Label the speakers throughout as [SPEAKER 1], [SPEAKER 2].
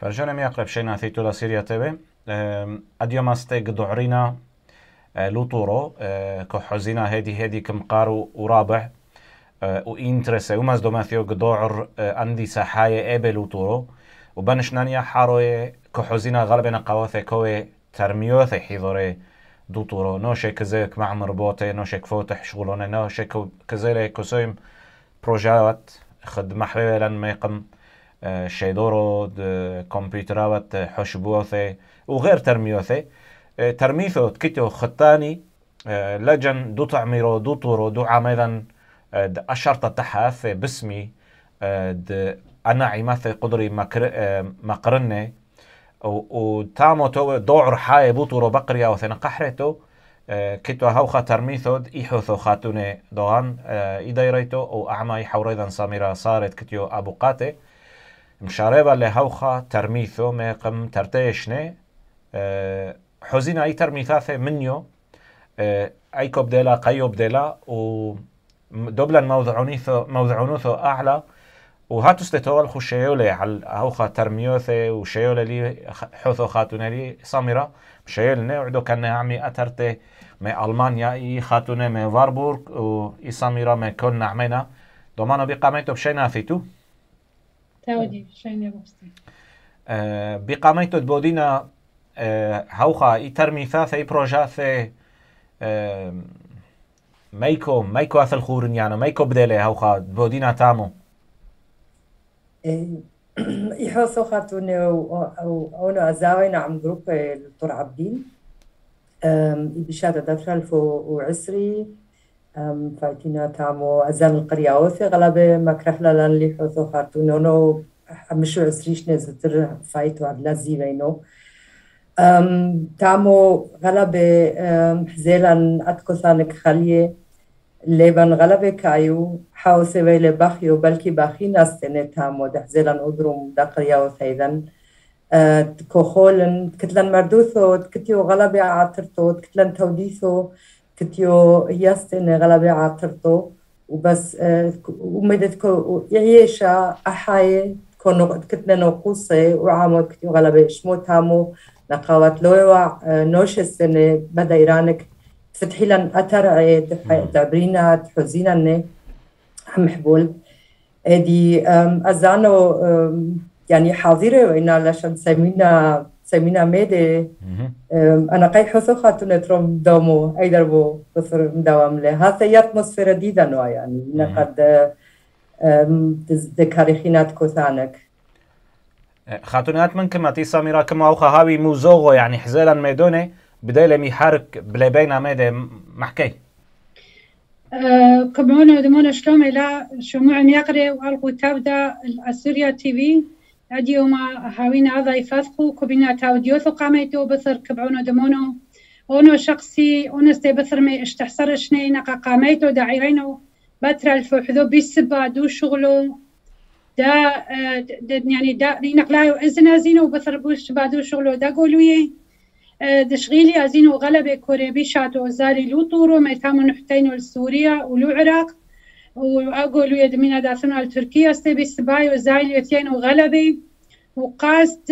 [SPEAKER 1] رجعنا يقرب شينا في تولا سيريا تبي أديوم أستيق دعرينا لوطورو كحزينا هدي كم قارو ورابع وإنترسي وماز دوماثيو قدوعر عندي سحاية إبل لوطورو وبنشنانيا حاروي كحزينا غالبا قواثي كوي ترميوثي حيضوري دوطورو نوشي كزيك مع مربوطي نوشي كفوتح شغلوني نوشي كزيلي كسويم بروجاوات خد محبيبه لن ميقم شيدورو كمبيوترات حشبوثي وغير ترميوثي ترميثو تكتو خطاني لجن دو تعميرو دو طورو دو عميدا أشرطة تحاف باسمي أنا عماثي قدري مقرني وتامو تو دور حاي بوطورو بقريا وثنا قحرتو كتو هوخا ترميثو إيحوثو خاتوني دوغان إيدايريتو أو أعمى حوريدا سميرا سارت كتيو أبو قاتي مشاربة لهوخا ترميثو ميقم ترتيشني حزينا أي ترميثاثي منيو أي كوبديلا قيو بديلا ودوبلا موضعونوثو أعلى وهاتو ستتوال خو شيولي على هوخا ترميوثي وشيولي لي حوثو خاتوني لي سميرا شيولي وعدو كان عمي أترتي من ألمانيا إي خاتوني من فاربورغ وإي سميرا من كل نعمينا دومانو بقاميتو بشينا فيتو
[SPEAKER 2] تاودي شينا بوستي
[SPEAKER 1] بقاميتو دبودينا هوخا إي ترميثاثي إي بروجاثي مايكو أثل خورن يعني مايكو بديلي هوخا دبودينا تامو
[SPEAKER 3] يحوثو خاتوني أو أزاوين عم جروب الترعبدين بشهادة دفر 1020 فايتينا تامو أزال القرية وثي غلبة مكرحلة لان اللي حوثو خاتوني ونو مشو 20 نزتر فايتو عبلا زيوينو تامو غلبة حزيلا أتكوثانك خليه لبن غلبة كايو حاوسي ويلي باخيو بلكي باخينا استنى تامو دحزيلان أدروم دقريا وثيذن كوخولن كتلن مردوثو كتيو غلبة عاطرتو كتلن توديثو كتيو يستنى غلبة عاطرتو وبس ومدتكو يعيشا أحاي كتلن وقوصي وعامو كتيو غلبة شمو تامو نقاوات لويوع نوش السنة بدا إيرانك فتحي لن أتر عيد تعبرينا حزينا محبول دي أزانو يعني حاضرة وإنا لشان سمينا ميدي أنا قاي حثو خاتونة تروم دومو أي دربو بصر مدوام له هذا ياتموسفيرا ديدا نوع يعني نقد دكاريخينات كوثانك
[SPEAKER 1] خاتونات من كما تي سميرا كما أوخا هاوي موزوغو يعني حزيلا ميدوني بداية ميحارك بلبينا ميدي محكي
[SPEAKER 2] كمونا دمونا شلوم إلى شموع ميقري وألقو تابدا الأسوريا تي في أديو ما هاوينا هذا يفاثقو كبينا تاوديوثو قاميتو بثر كبعونا دمونو أونو شخصي أونستي بثر مي اشتحصر شني نقا قاميتو داعيرينو باترا الفوحذو بيسبا دو شغلو دا يعني دا نقلايو إزنازينو بثر بوش بادو شغلو دا قولويه دشغيلي أزينو غلبة كوريبي شاتو زاري لو طورو ميتامو نحتينو لسوريا ولو عراق وأقولو يدمينا داثنو لتركيا استبي السباي وزايلو يتينو غلبة وقاست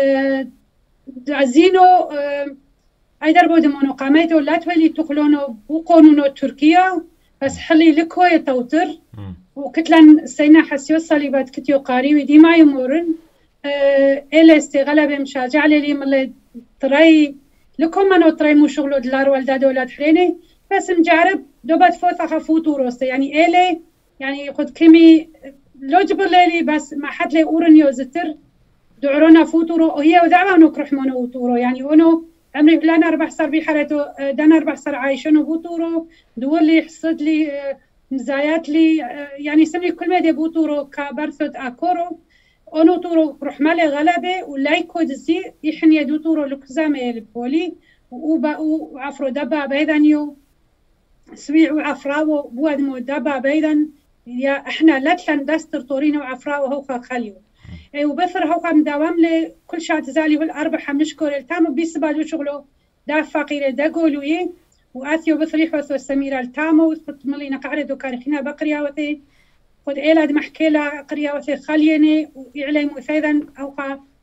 [SPEAKER 2] أزينو أي دربو دمونو قاميتو لا تولي تقلونو بوقونونو تركيا بس حلي لكو يتوتر وكتلن سينا حسيو صليبات كتيو قاريوي ديما يمورن إلستي غلبة مشاجع لي ملي تري لكم منو تري مو شغلو دلار والدا دولات حريني بس مجرب دوبات فوت أخفوتو روسي يعني إلي يعني خد كمي لو جبر لي بس ما حد لي أورنيو زتر دعرونا فوتورو وهي ودعوا نكرح منو وتورو يعني أنو عمري لنا 4 صار بحالته دنا 4 صار عايشونو بوتورو دول لي حصد لي مزايات لي يعني سمي كل ما دي بوتورو كبرثوت أكورو أنو تورو رحمة غلبة ولايكو دزي يحن يدو تورو لكزامي البولي وعفرو دبا بيدانيو سويع وعفراو بوادمو دبا بيدان يا احنا لاتلان داستر طورينو وعفراو هوخا خليو وبثر هوخا مداوم لي كل شات زالي والأربحة مشكور التامو بيسبالو شغلو دا فقيرة دا قولوي وآثيو بثري حوثو السميرة التامو ملينا قعردو كارخينا بقرياوتي قد إيلاد محكيلا قرياوتي خاليني وإعلي مثيدا أوقا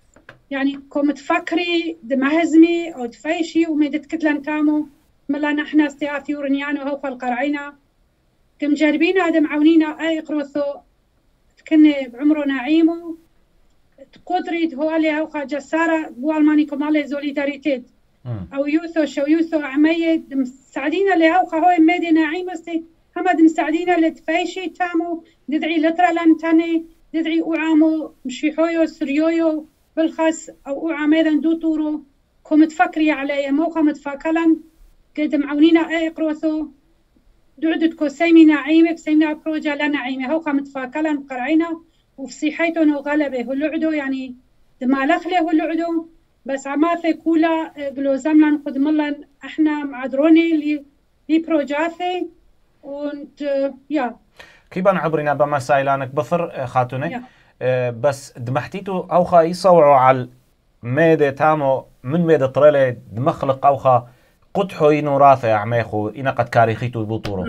[SPEAKER 2] يعني كوم تفكري دمهزمي أو تفيشي وميدت كتلان تامو ملا نحنا استيافي ورنيانو هو فالقرعينا كم جاربين هذا معونينا أي قروثو كنا بعمره نعيمو تقدري هو عليها وخا سارة بوالماني كمالي زوليداريتيت أو يوثو شو يوثو عمية مساعدين لها وخا هو ميدي نعيم استي همد مساعدين لتفيشي تامو ندعي لترا لانتاني ندعي أوعامو مشيحويو سريويو بالخاص أو أوعاميدا دو طورو كوم تفكري عليا موخا متفاكلا قد معونينا أي قروثو دعدتكو سيمي نعيمة سيمنا بروجا لا نعيمة هوخا متفاكلا قرعينا وفصيحيتو نو غلبه هو اللعدو يعني دمالخلي هو اللعدو بس عماثي كولا قلو زملان قد ملان احنا معدروني لي بروجاثي ونت يا
[SPEAKER 1] كيبان عبرنا بمسائلانك بفر خاتوني بس دمحتيتو اوخا يصوعوا على ميدة تامو من ميدة طريلة دمخلق اوخا قدحو ينو راثي عميخو إنا قد كاريخيتو بطورو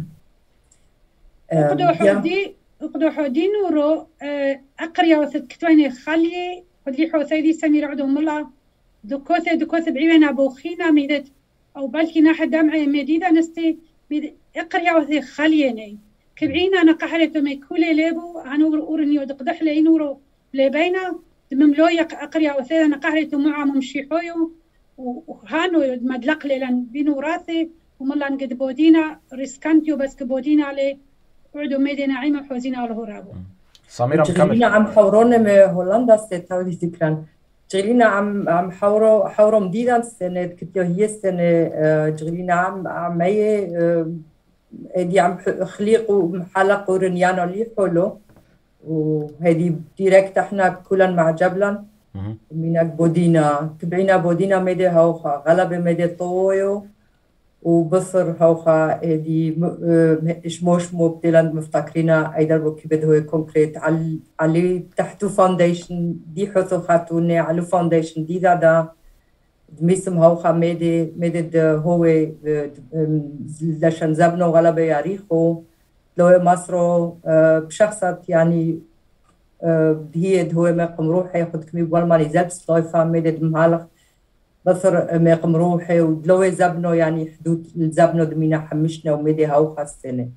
[SPEAKER 2] اقدو حودي نورو اقريا وثد كتواني خالي ودي حوثيدي سمير عدو ملا دكوثة بعيونا بوخينا ميدت او بالكي ناحد دمعي ميديدا نستي اقريا وثي خاليني كبعينا انا قحرتو ميكولي ليبو هنور اورنيو دقدح لي نورو ليبينا دمملويا اقريا وثي انا قحرتو معا ممشيحويو وهانو مدلق لان بينو راثي وملان قد بودينا ريسكانتيو بس كبودينا عليه وعدو ميدي نعيمة حوزينا على هرابو
[SPEAKER 1] سميرة مكمل
[SPEAKER 3] عم حورونا من هولندا ستاودي ذكرا جغلينا عم حورو مديدا السنة كتيو هي السنة جغلينا عم مي دي عم خليقو محلقو رنيانو اللي حولو وهذه ديريكت احنا كلن مع جبلن منك بودينا كبعينا بودينا ميدي هوخا غلبة ميدي طويو وبصر هوخا دي إشموش مبتلند مفتكرينا أيضا وكيبد هو كونكريت على تحتو فاونديشن دي حثو خاتوني على فاونديشن دي دا دميسم هوخا ميدي هو لشان زبنو غلبة ياريخو لو مصرو بشخصات يعني هي هو مقم روحي خد كمي بالماني زبس لايفا ميدد مهالخ بصر مقم روحي ودلوي زبنو يعني حدود الزبنو دمينا حمشنا وميدي هاو خاصتني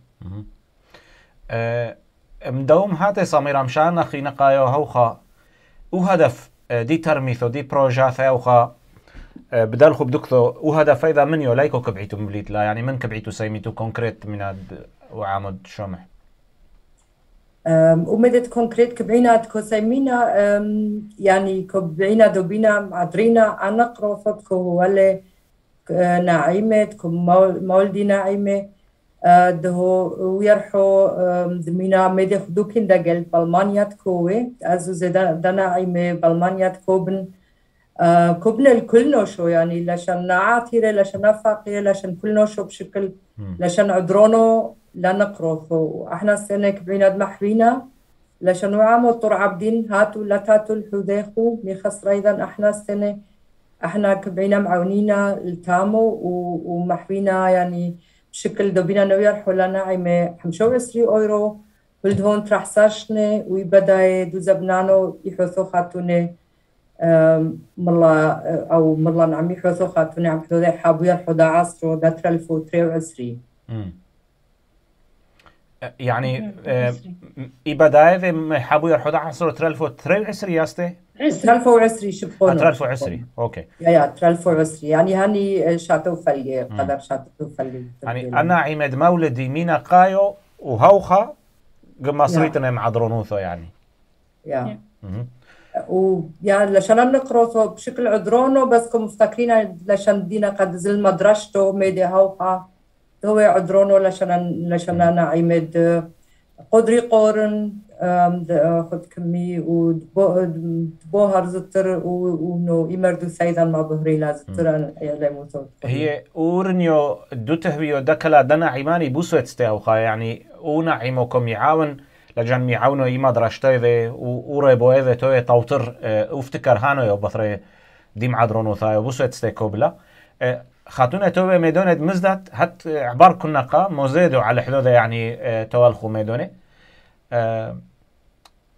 [SPEAKER 1] مدوم هاتي سميرة مشان أخي نقايو هوخا وهدف دي ترميثو دي بروجاث هوخا بدل خب دكتو وهدف إذا من يوليكو كبعيتو مبليت لا يعني من كبعيتو سيميتو كونكريت من وعامد شمح
[SPEAKER 3] ومدت كونكريت كبعينا كوسيمينا يعني كبعينا دوبينا معدرينا أنا قروفت كوالي نعيمة كمولدي نعيمة دهو ويرحو دمينا مدي خدوكين داقل بالمانيا تكوي أزو زيدا نعيمة بالمانيا تكوبن كوبن الكل نوشو يعني لشان نعاثيرة لشان فاقية لشان كل نوشو بشكل لشان عدرونو لا نقرثو احنا السنة كبعينا دمحوينا لشان عامو ترعبدين هاتو لا تاتو الحذيخو ميخسر ايضا احنا السنة احنا كبعينا معونينا التامو ومحوينا يعني بشكل دوبينا نويرحو لنا عيمة 25 اورو ولد هون ترحساشني ويبداي دو زبنانو يحوثو خاتوني ملا او ملا نعم يحوثو خاتوني عم حدودي حابو يرحو دا عصرو دا 2023
[SPEAKER 1] يعني إبداية محابو يرحو دا عصرو 2023 ياستي
[SPEAKER 3] 2020 شبخونو
[SPEAKER 1] 2020 اوكي
[SPEAKER 3] يا 2020 يعني هاني شاتو فلي قدر شاتو فلي
[SPEAKER 1] يعني انا عماد مولدي مينا قايو وهوخا مصريتنا معدرونوثو يعني
[SPEAKER 3] يا ويا لشان نقرأه بشكل عدرونو بس كم مفتكرين لشان دينا قد زل مدرشتو ميدي هوخا هو عدرونو لشان انا عماد قدري قورن خد كمي ودبوهر زتر ونو يمردو سيدا ما بهري لازتر
[SPEAKER 1] هي ورنيو دو تهبيو دكلا دنا عيماني بوسويت ستاوخا يعني ونعيموكم يعاون لجن يعاونو يما درشتاي ذي وريبو ذي توي توتر وافتكر هانو يو بثري دي معدرونو ثايو بوسويت ستاكو بلا خاتونة توي ميدونة مزدت هت عبار كنا قا موزيدو على حدود يعني توالخو ميدونة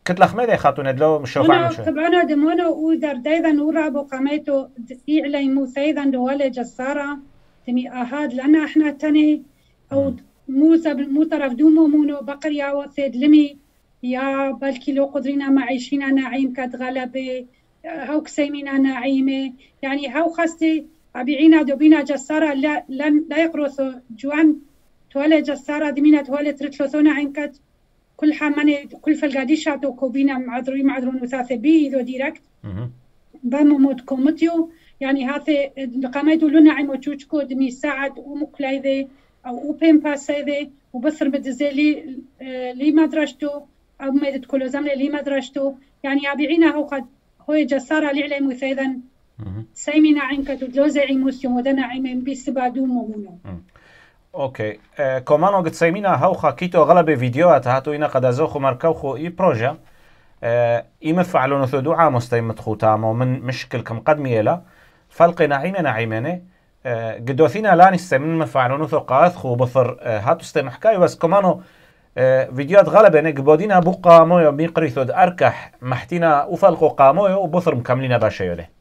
[SPEAKER 1] كتلة خميدة خاتون دلو مشوف عن شو
[SPEAKER 2] طبعا دمونا ودر دايدا نورا بقاميتو يعلي مو سيدا دوالي جسارة تمي أهاد لأن إحنا تاني أو مو طرف دومو مونو بقر يا وثيد لمي يا بلكي لو قدرنا معيشينا نعيم كد غلبة هاو كسيمينا نعيمة يعني هاو خاستي أبيعينا دوبينا جسارة لا يقرصو جوان توالي جسارة دمينا توالي ترتلوثونا عين كد كل حماني كل فالقاديشة تو كوبينا معذرون وثاثة بي ذو ديركت باموموت كومتيو يعني هذا قاميدو لنا عمو تشوشكو دمي ساعد ومكلايذي أو بين باسيذي وبصر بدزيلي لي مدرجتو أو ميدت كل زملة لي مدرجتو يعني أبيعينا هو قد هو جسارة لي علم وثيذا سيمينا عينك تدلوزي عيموسيو ودنا عيمين بيسبادو مومونو
[SPEAKER 1] اوكي كمان وقت سيمينا هوخا كيتو غلبة فيديوهات هاتو إنا قد أزوخو مركوخو إي بروجا إي مفعلون ثدوعا مستيمت خوتامو من مشكل كم قدمي لا فلقنا عيمنا عيماني قدوثينا لا نستيمن مفعلون ثقاث خو بثر هاتو استيم حكاية بس كمانو فيديوهات غلبة نقبودينا بقى مويو بيقري ثود أركح محتينا وفلقو قامويو وبثر مكملين باشيو له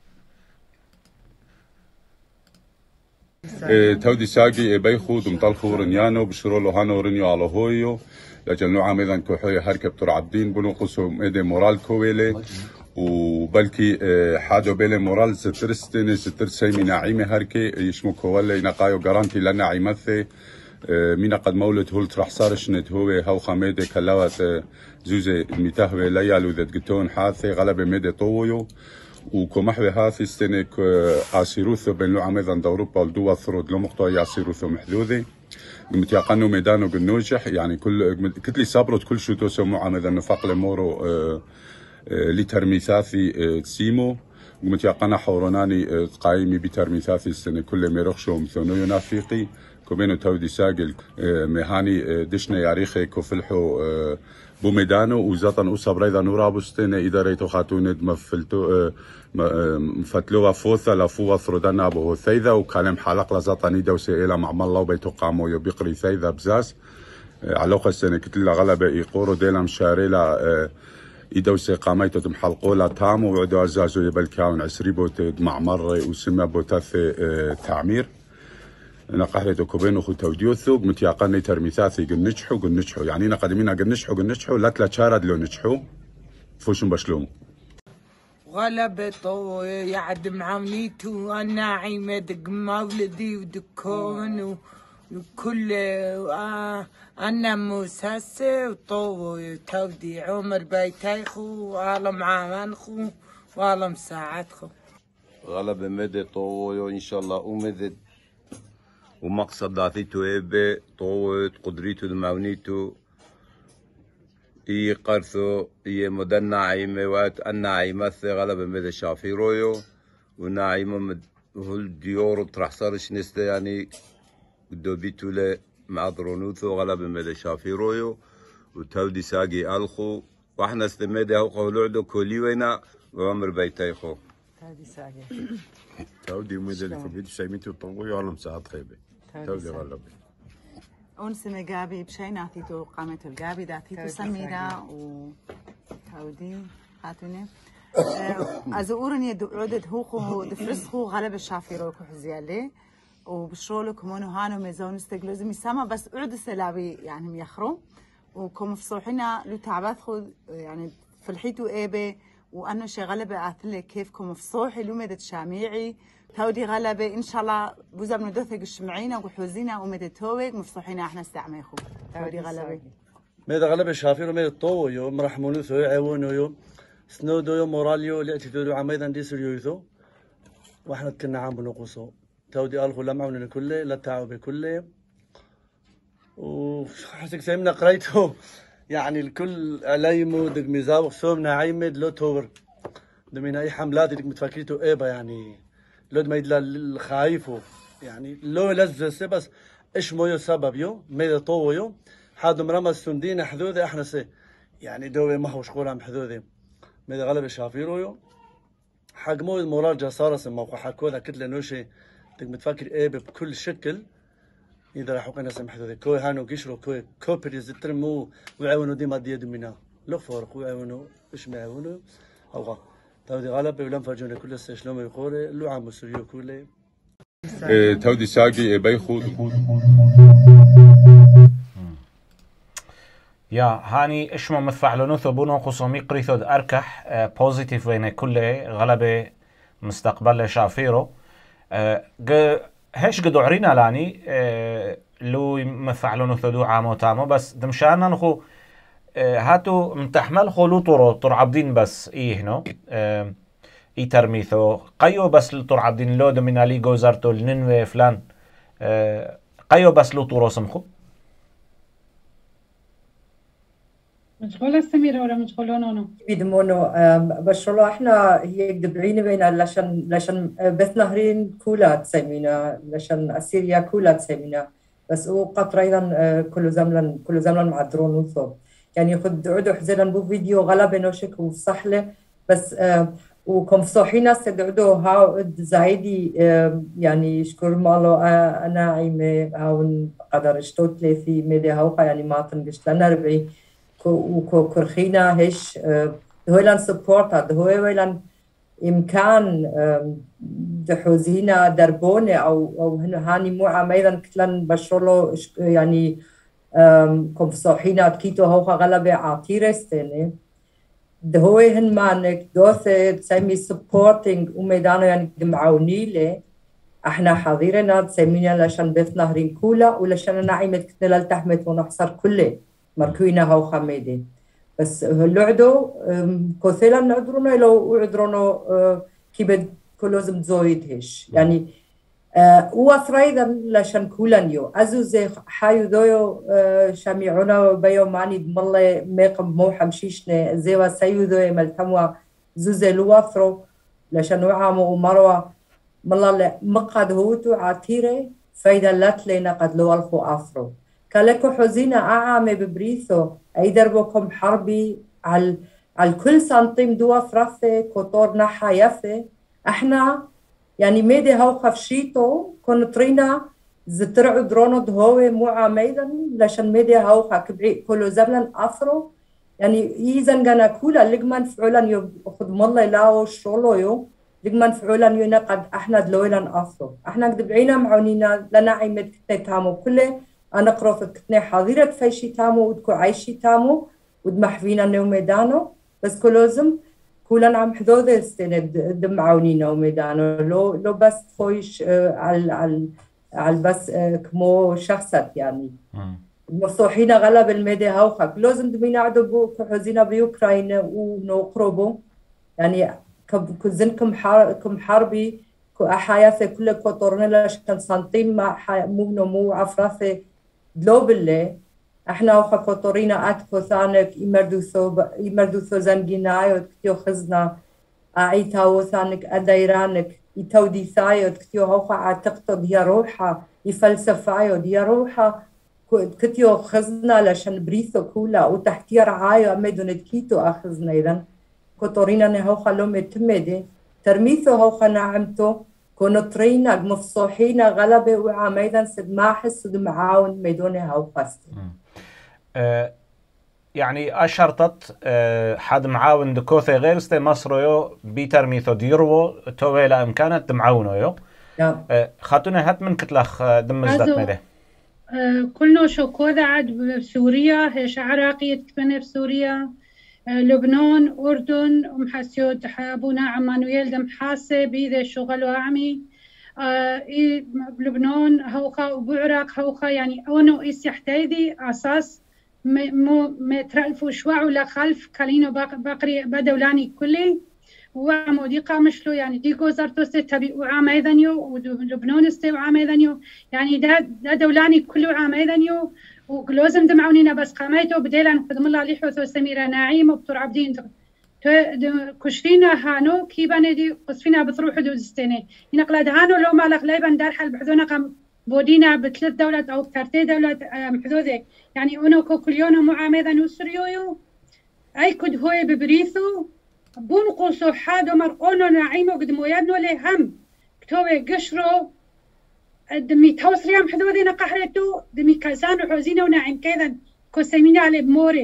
[SPEAKER 4] تودي ساقي بيخو دمطلخو رنيانو بشرولو هانو رنيو على هويو لجل نوعا ميدان كوحوية هركب ترعبدين بنو قصو ميدي مورال كويلي وبلكي حاجو بيلي مورال سترستيني ستر سيمي ناعيمي هركي يشمو كوالي نقايو قرانتي لنا عيمثي مينا قد مولد هولت رح صارشنت هو خاميدي كلاوات زوزي ميتاهوي ليالو ذات قتون حاثي غلبي ميدي طويو وكمحوي هاثي استنك آسيروثو بين لو عميدان دوروبا والدوا ثرود لو مقطع آسيروثو محذوذي متيقنو ميدانو بالنوجح يعني كل كتلي صبرت كل شو توسو مو عميدان نفاق لمورو لترميثاثي تسيمو ومتيقنا حوروناني قايمي بترميثاثي السنة كل ميرخشو مثونيو نافيقي كوبينو تودي ساقل مهاني دشنا ياريخي كوفلحو بوميدانو وزاتن وصبر ايضا نورابستين اذا ريتو خاتوند مفلتو مفتلوها فوثا لفوها ثردنا ابو ثيذا وكلام حلق لزاتني دوسي الى مع الله وبيتو قامو يبقري ثيذا بزاس علوق السنه كتلا غلبه يقورو ديلا مشاريلا يدوسي قاميتو تمحلقولا تامو وعدو ازازو يبلكاون عسريبو معمر وسمى بوتاث تعمير نقهرتو كوبينو خو توديوثو متيقني ترميثاثي قنجحو يعني نقدمينا قنجحو لا تلا شارد لو نجحو فوشن بشلوم
[SPEAKER 5] غلبتو يعد معامليتو انا عيمد مولدي ودكون وكل انا مساسي وطو تودي عمر بيتيخو وعالم عامانخو وعالم ساعتخو
[SPEAKER 6] غلب مدي طو ان شاء الله ومدد ومقصد داتيتو إبه طوت قدريتو دماونيتو إي قرثو إي مدنا عيمة وات أنا عيمث غلب مدى شافي رويو ونا عيمة هل ديورو ترحصارش نسته يعني قدو بيتو له معضرونوثو غلب مدى شافي رويو وتودي ساقي ألخو وإحنا استمدي هو قولوعدو كوليوينا وعمر بيتيخو
[SPEAKER 5] تودي ساقي
[SPEAKER 7] تودي مدى لكبيتو سايميتو طنقوي عالم ساعات خيبه تودي غلب
[SPEAKER 8] أنسمة جابي بشيناتي تو قامت الجابي داتي تو سميرة وتودي هاتوني أزورني عدد هو دفرسخو غلب الشافيرو كحزيالي وبشرولو كمونو هانو ميزون استقلوزي مسامة بس عد سلابي يعني ميخرو وكم فصوحنا لو تعبات خود يعني فلحيتو إيبي وأنا شي غلبة أثلي كيفكم فصوحي لو مدت شاميعي تودي غلبة إن شاء الله بوزا بندوثك الشمعينا وحوزينا ومدتوك مفصوحينا إحنا استعميخو تودي غلبة
[SPEAKER 9] ماذا غلبة شافيرو ماذا طو يوم مرحمونو ثو يعاونو يوم سنودو يوم موراليو لأتي تودو عميدا ديسو يوثو وإحنا كنا عام بنقصو تودي ألخو لمعونا كله لا تعاو بكله وحسك سيمنا قريتو يعني الكل عليمو دق ميزاوق سومنا عيمد لو تور دمينا أي حملات دق متفكريتو إيبا يعني لود ما يدل الخايفو يعني لو لزسه بس ايش مويو سبب يو ميدا طو يو حادو مرمى السندين حذوذي احنا سي يعني دوي ما هو شغول عم حذوذي ميدا غلب شافيرو يو حق موي المورال جسارة موقع حكوذا كتلة نوشي دك متفكر ايه بكل شكل اذا راح وقنا سم حذوذي كوي هانو قشرو كوي كوبري زترمو وعاونو ديما ديادو منا لو فارقو عونو إيش معونو أوغا تودي غالب بيولم فرجونا كل سشلوم يقول لو عم سوريو كله
[SPEAKER 4] تودي ساقي بيخود
[SPEAKER 1] يا هاني اشمو مفعلونو ثبونو قصومي قريثود أركح بوزيتيف وين كله غلبة مستقبل شافيرو هش قد عرينا لاني لو مفعلونو ثدو عامو تامو بس دمشانا نخو هاتو متحمل خلو ترعبدين بس ايه هنو اي ترميثو قيو بس لترعبدين لو دمينالي جوزارتو لننوي فلان قيو بس لو طورو سمخو
[SPEAKER 2] مشغولة سميرة ولا مشغولون أنا؟
[SPEAKER 3] بيدمونو بشرلو احنا هي دبعيني بين لشان بث نهرين كولات سمينا لشان أسيريا كولات سمينا بس هو قطر أيضا كل زمن مع درون وثوب يعني خد عدو حزنا بو فيديو غلبة نوشك وصحلة بس وكم صحينا استدعو هاو زايدي يعني شكر مالو أنا عيمة هاون قدر اشتوت لي في ميديا هاوقا يعني ما تنقشت لنا ربعي وكو كرخينا هش دهويلان سبورتا دهويلان إمكان دحوزينا دربونة أو هاني مو عميدا كتلن بشرلو يعني كم صحينا تكيتو هوخا غلبة عطيرستيني دهوي هن مانك دوثة تسمي سبورتينج وميدانو يعني دمعوني لي احنا حاضرنا تسمينا لشان بث نهرين كولا ولشان نعيمة كتنا للتحمت ونحصر كله مركوينا هوخا ميدي بس هلوعدو كوثيلا نعدرونا لو عدرونا كيبد كلوزم زويدهش يعني وثريدا لشان كولانيو أزوزي حايو دويو شاميعونا بيو ماني بمالله ميقم موحا مشيشنا زيوا سيو دوي ملتموا زوزي لوافرو لشان وعامو ومروا مالله مقاد هوتو عاتيري فايدا لاتلينا قد لو الخو أفرو كالكو حزينة أعامي ببريثو أي دربوكم حربي على كل سنتيم دوا فرثة كوتور نحا يفة احنا يعني ميدي هاو خفشيتو كونترينا زترعو درونو دهوي مو عاميدا لشان ميدي هاو كبعي كلو زمن أفرو يعني يزن غانا كولا لقمان فعولا يو خد مالله لاو شولو يو لقمان فعولا يو نقد احنا دلويلان أفرو احنا قدبعينا معونينا لنا عيمت كتني تامو كله أنا قروف كتني حاضرة فيشي تامو ودكو عايشي تامو ودمحفينا نيو ميدانو بس كلوزم كلنا عم حدود السنة دمعونينا وميدانو لو بس خويش على بس كمو شخصت يعني مفتوحين غلب الميديا هاوخك لازم دمينا عدو كحزينا بيوكراين ونقربو يعني كزنكم حربي كأحياثي كل كوتورنا لشان سنتيم مو عفرافي دلوبلي احنا وخا كوتورينا اتكو ثانك يمردوثو زنجينايو كتيو خزنا اعيتاو ثانك ادايرانك يتودي ثايو كتيو هوخا عتقتو ديا روحا يفلسفايو ديا روحا كتيو خزنا لشان بريثو كولا وتحتيا رعايو اميدو نتكيتو اخزنا اذن كوتورينا نهوخا لومي تمدي ترميثو هوخا نعمتو كونطرينا مفصوحينا غلبة وعميدا سد ماحس ودمعاون ميدوني هوخاستي
[SPEAKER 1] يعني أشرطت حد معاون دكوثي غير استي مصريو بيتر ميثو ديرو تويلا إمكانت دمعاونو يو خاتونا هات من كتلخ دمزدت ميده
[SPEAKER 2] كلنا شوكوذا عاد بسوريا هيش عراقية كمنة بسوريا لبنان أردن ومحسيوت أبونا عمانويل دم حاسة بيذا شغل وعمي بلبنان هوخا وبعراق هوخا يعني أونو إيس يحتايدي أساس ما ترألفوا شوع ولا خلف كالينو باقري بدولاني كلي وعمو دي قامشلو يعني دي جوزارتو تبي وعام أيضاًيو ولبنان استي وعام أيضاًيو يعني ده دولاني كله عام أيضاًيو ولازم دمعونينا بس قاميتو بديلان قدم الله لحوثو سميرة ناعيم وبترعبدين كشفينا هانو كيباني دي قصفينا بتروحو دوزستيني ينقلد هانو لو مالك ليبان دار حال بحذونا قام بودينا بثلاث دولات أو بثلاث دولات محدودة يعني أنو كوكليونو معاميدا نوسريويو أي كد هوي ببريثو بونقصو حادو مرقونو نعيمو قدمو يدنو لهم كتوبي قشرو دمي توصريا محدودين قحرتو دمي كازانو حوزينو ناعم كذا كوسيمينا على بموري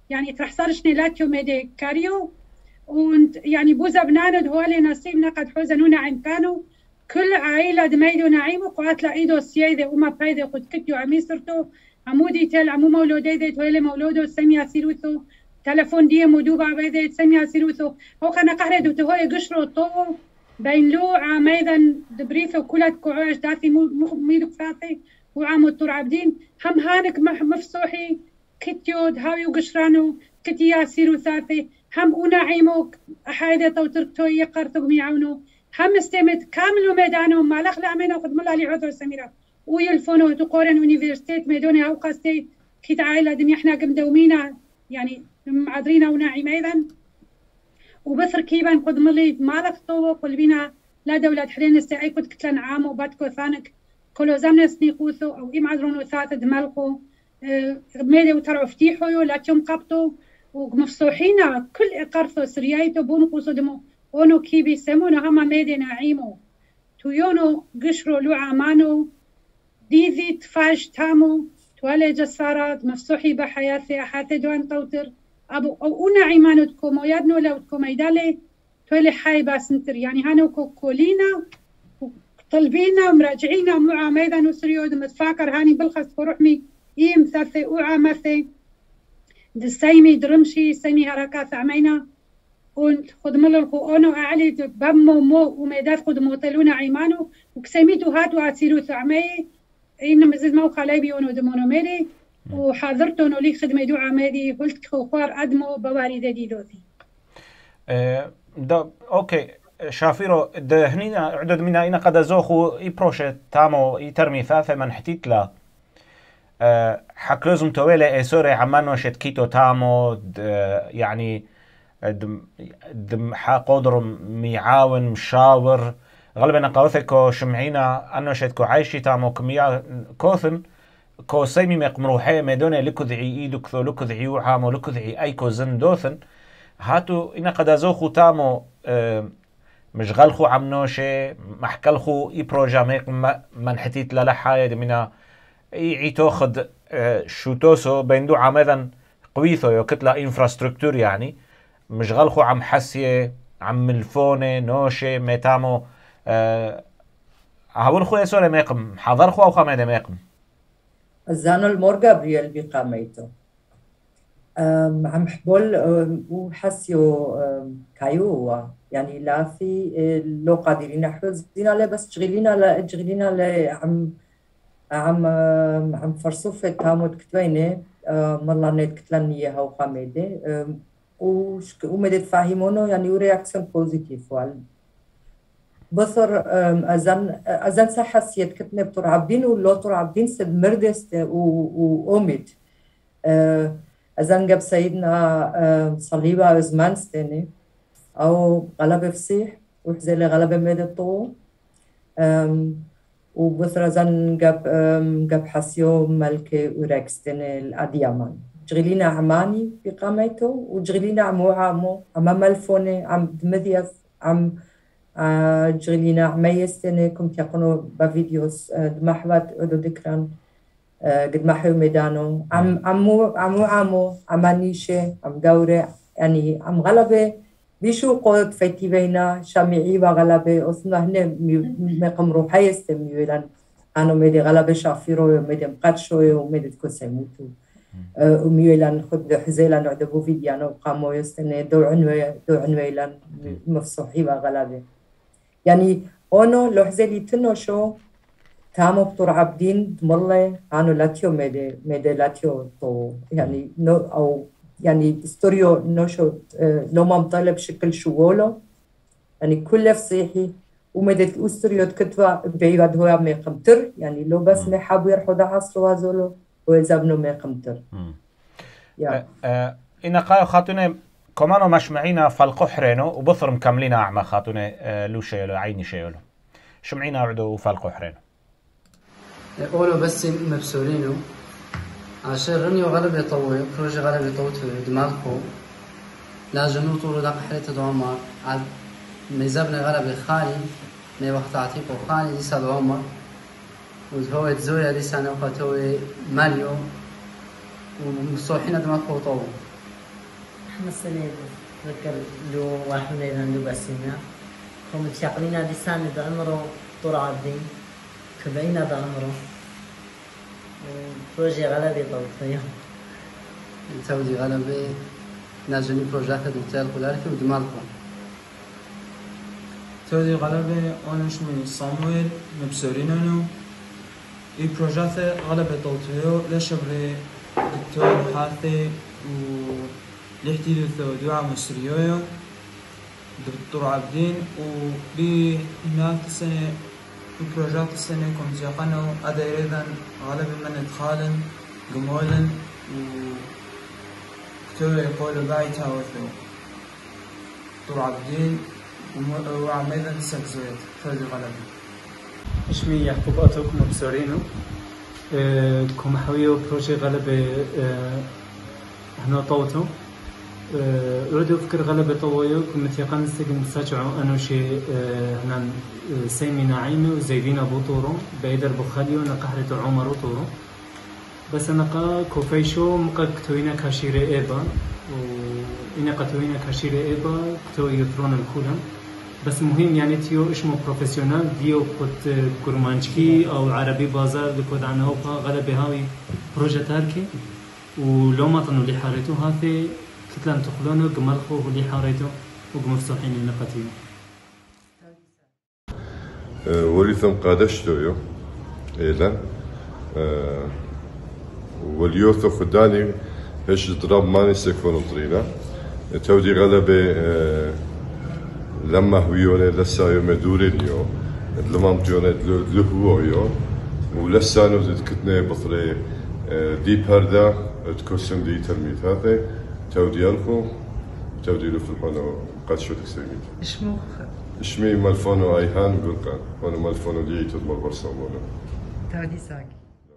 [SPEAKER 2] يعني ترحصرشني لاتيو ميدي كاريو وانت يعني بوزا بناند هولي نصيبنا قد حوزنونا عين كانوا كل عائلة دميدو نعيمو قواتلا ايدو سيايدة وما بايدة قد كتيو عميسرتو عمودي تل عمو مولودي دي تويلي مولودو سميا سيروثو تلفون دي مدوبة بيدي سميا سيروثو هو كان قهردو تهوي قشرو طو بين لو عميدا دبريثو كلت كعوش داثي ميدو فاثي وعامو ترعبدين هم هانك مفسوحي كتيو دهاوي وقشرانو كتيا سيروثاثي هم ونعيمو حايدة توتركتو يقرتو ميعونو هم استمت كاملو ميدانو مالخ لعمينو قد ملا لي عذر سميرة ويلفونو تقورن ونيفرستيت ميدوني أو قاستي كيت عائلة دمي احنا قمدومينا يعني معذرينا وناعم أيضا وبثر كيبان قد ملي مالخ طوو قلبينا لا دولة حرين استعي كنت كتلن عام وباتكو ثانك كلو زمن سنيقوثو أو إيم عذرونو ثاث دمالقو ميدي وترعو فتيحو لا تيوم قبطو ومفصوحينا كل إقارثو سريايتو بونو قوسو دمو ونو كيبي سمونا هما ميدي نعيمو تويونو قشرو لو عمانو ديذي تفاش تامو توالي جسارات مفصوحي بحياتي أحاتي دوان توتر أبو أو نعيمانو تكومو يادنو لو تكومو يدالي توالي حاي باسنتر يعني هانو كولينا طلبينا ومراجعينا ومعاميدا نسريود متفاكر هاني بالخص فروحمي إيم ثاثي وعامثي دسيمي درمشي سيمي هركات عمينا خد مللقو أونو أعلي بمو مو وميدات خد موطلونا عيمانو وكسيميتو هاتو عسيرو ثعمي إن مزيد مو خلايبي ونو دمونو ميري وحاضرتو نولي خدمي دو عميدي قلت خوار أدمو بواري دي دوثي
[SPEAKER 1] أوكي شافيرو ده هنينا عدد منا إنا قد زوخو إي بروشة تامو إي ترمي ثاثة من حتيت لا حكلوزم تويلة سوري عمانو شتكيتو تامو يعني دم قدر ميعاون مشاور غالبا قوثكو شمعينا أنو شتكو عايشي تامو كميا كوثن كو سيمي مقمروحي ميدوني لكذعي إيدو كثو لكذعي وعامو لكذعي أيكو زن دوثن هاتو إنا قد زوخو تامو مشغلخو عمنوشي محكلخو إي بروجاميق منحتيت للحاية دمنا إي تاخد شوتوسو بيندو عمدن قويثو يو كتلا انفراستركتور يعني مشغلخو عم حسيه عم الفوني نوشي ميتامو هاولخو يسولي ميقم حضرخو أو خاميدة ميقم
[SPEAKER 3] الزانو المور جابرييل بقاميتو عم حبول وحسيو كايو يعني لا في لو قادرين حوزين عليه بس تشغلينا عم فرصوفة تامود كتوينه مرلا نيت كتلن إياها وخاميدة ومدد فاهمونه يعني ورياكسيون بوزيتيف وال بصر أزن سحسيت كتنة بترعبدين ولو ترعبدين سد مردست وأمد أزن جاب سيدنا صليبة زمان ستاني أو غلبة فصيح وحزيلي غلبة مدد طو وبثر أزن جاب حسيو ملكة وريكستن الأديامان جغلينا عماني بقاميته وجغلينا عمو عم ملفوني عم دمذيث عم جغلينا عميستني كنت يقولوا بفيديوز دمحوات عدو ذكران قد محيو ميدانو عمو عمانيشة عم قوري يعني عم غلبة بيشو قد فيتي بينا شامعي وغلبة أصلا هنا مقام روحي استميولان أنا ميدي غلبة شافيرو وميدي مقاتشو وميدي تكسيموتو وميولان خد حزيلان عدبو فيديانو قامو يستني دو عنويلان مفصوحي وغلبة يعني أونو لو حزيلي تنوشو تامو بترعبدين دمالي عنو لاتيو ميدي لاتيو تو يعني نو أو يعني ستوريو نوشو لو ما مطالب شكل شغوله يعني كل فصيحي ومدت أستوريو كتوا بعيد هو ما يقمتر يعني لو بس ما حابوا يرحوا ده عصروا هذولو ويزابنوا ما يقمتر
[SPEAKER 1] إن قايو خاتونة كمانو مش معينا فالقحرينو وبثر مكملين أعمى خاتونة لو شيلو عيني شيلو شمعينا عدو فالقحرينو
[SPEAKER 10] أولو بس مبسولينو عشان رنيو غلب يطوي بروجي غلب يطوي دماغكو لازم طول داق حريت دوامر عاد ميزابنا غلب الخالي مي وقت عتيقو خالي لسا دوامر وهو يتزويا لسا نوقتوي ماليو ومصوحين دماغكو طوي
[SPEAKER 11] حمسني ذكر لو واحد لو بسينا هم تشاقلينا لسان بعمره ترابدين كبعينا بعمره بروجي غلبي طلطية
[SPEAKER 10] تودي غلبي ناجني بروجاكت دوتيل كلاركي ودمالكو
[SPEAKER 12] تودي غلبي أنا اسمي صامويل مبسورينانو اي بروجاكت غلبي طلطيو لشبري دكتور حاثي و لحتي دعاء مصريويو دكتور عبدين وبي هناك السنة بروجاكت السنة كنت يقنو أدايريدا غالبا من إدخالا قمولا و كتوه يقولوا باعي تاوثو دكتور عبدين وعميدا سكزويت فردي غالبا
[SPEAKER 13] اسمي يعقوب أتوك مبسورينو كم حويو بروجي غالبا هنا طوتو أريد أفكر غلبة طويو كنت يقان استقم ساجعو أنو شي هنا سيمي نعيمي وزيدين أبو طورو بيدر بخاليو نقحرة عمر طورو بس أنا كوفيشو مقا كتوينا كاشيري إيبا وإنا كتوينا كاشيري إيبا كتو يطرون الكولم بس مهم يعني تيو إشمو بروفيسيونال ديو قد كرمانشكي أو عربي بازار لكود عنه غلبة هاوي بروجيتاركي ولو ما طنو اللي حارتو هاثي كتلان تخلونه قمالخو اللي حاريته وقمفتوحين النقاتين
[SPEAKER 7] ورثم قادشتو يو إيلا واليوثو خداني هش ضرب ماني سيكفون طرينا تودي غلبة لما هويوني لسا يوم دورينيو لما متيوني دلهو يو ولسانو كتني بطري دي بردا تكوسن دي ترميت هذا تودي ألفو تودي له في الحانو قد شو تكسيميت اسمي مالفونو أيهان قلقان وانا مالفونو دي تدمر برسامونا
[SPEAKER 11] تودي ساق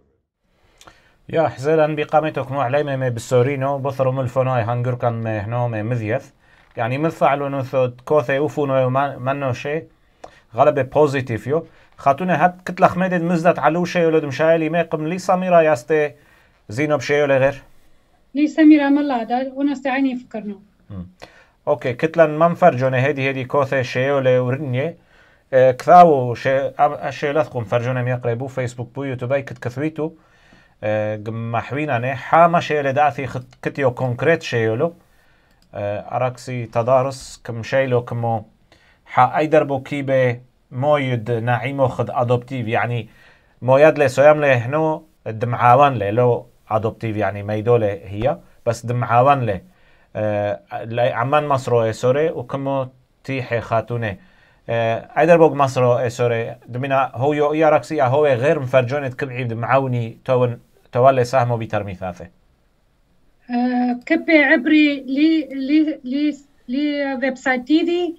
[SPEAKER 1] يا حزيلا بقامتك نوع عليمة بالسورينو بثروا ملفونو أيهان قلقان هنو مذيث يعني مفعلوا نثو كوثي وفونو منو شيء غلبة بوزيتيف يو خاتونا هات كتلة خميدة مزدت علو شيء ولد مشايلي ميقم لي سميرة ياستي زينو بشيء ولا غير
[SPEAKER 2] لي سميرة ملادا ونستعيني فكرنا
[SPEAKER 1] اوكي كتلن منفرجوني هدي كوثي شيولي ورنيه كثاو شي لثقم فرجوني ميقربو فيسبوك بو يوتيوب اي كثويتو محوينا حاما شيولي داثي كتيو كونكريت شيولو اراكسي تدارس كم شيلو كمو اي دربو كيبه مويد ناعيمو خد ادوبتيف يعني مويد لي سويم لي هنو دمعاوان لي لو ادوبتيف يعني ميدوله هي بس دمعاوان له عمان مصر سوري وكمو تيحي خاتونه ايدر بوق مصر سوري دمنا هو يا ركسي هو غير مفرجون كبعي دمعاوني تولي ساهمو بترميثاثه
[SPEAKER 2] كبي عبري لي ويب سايت دي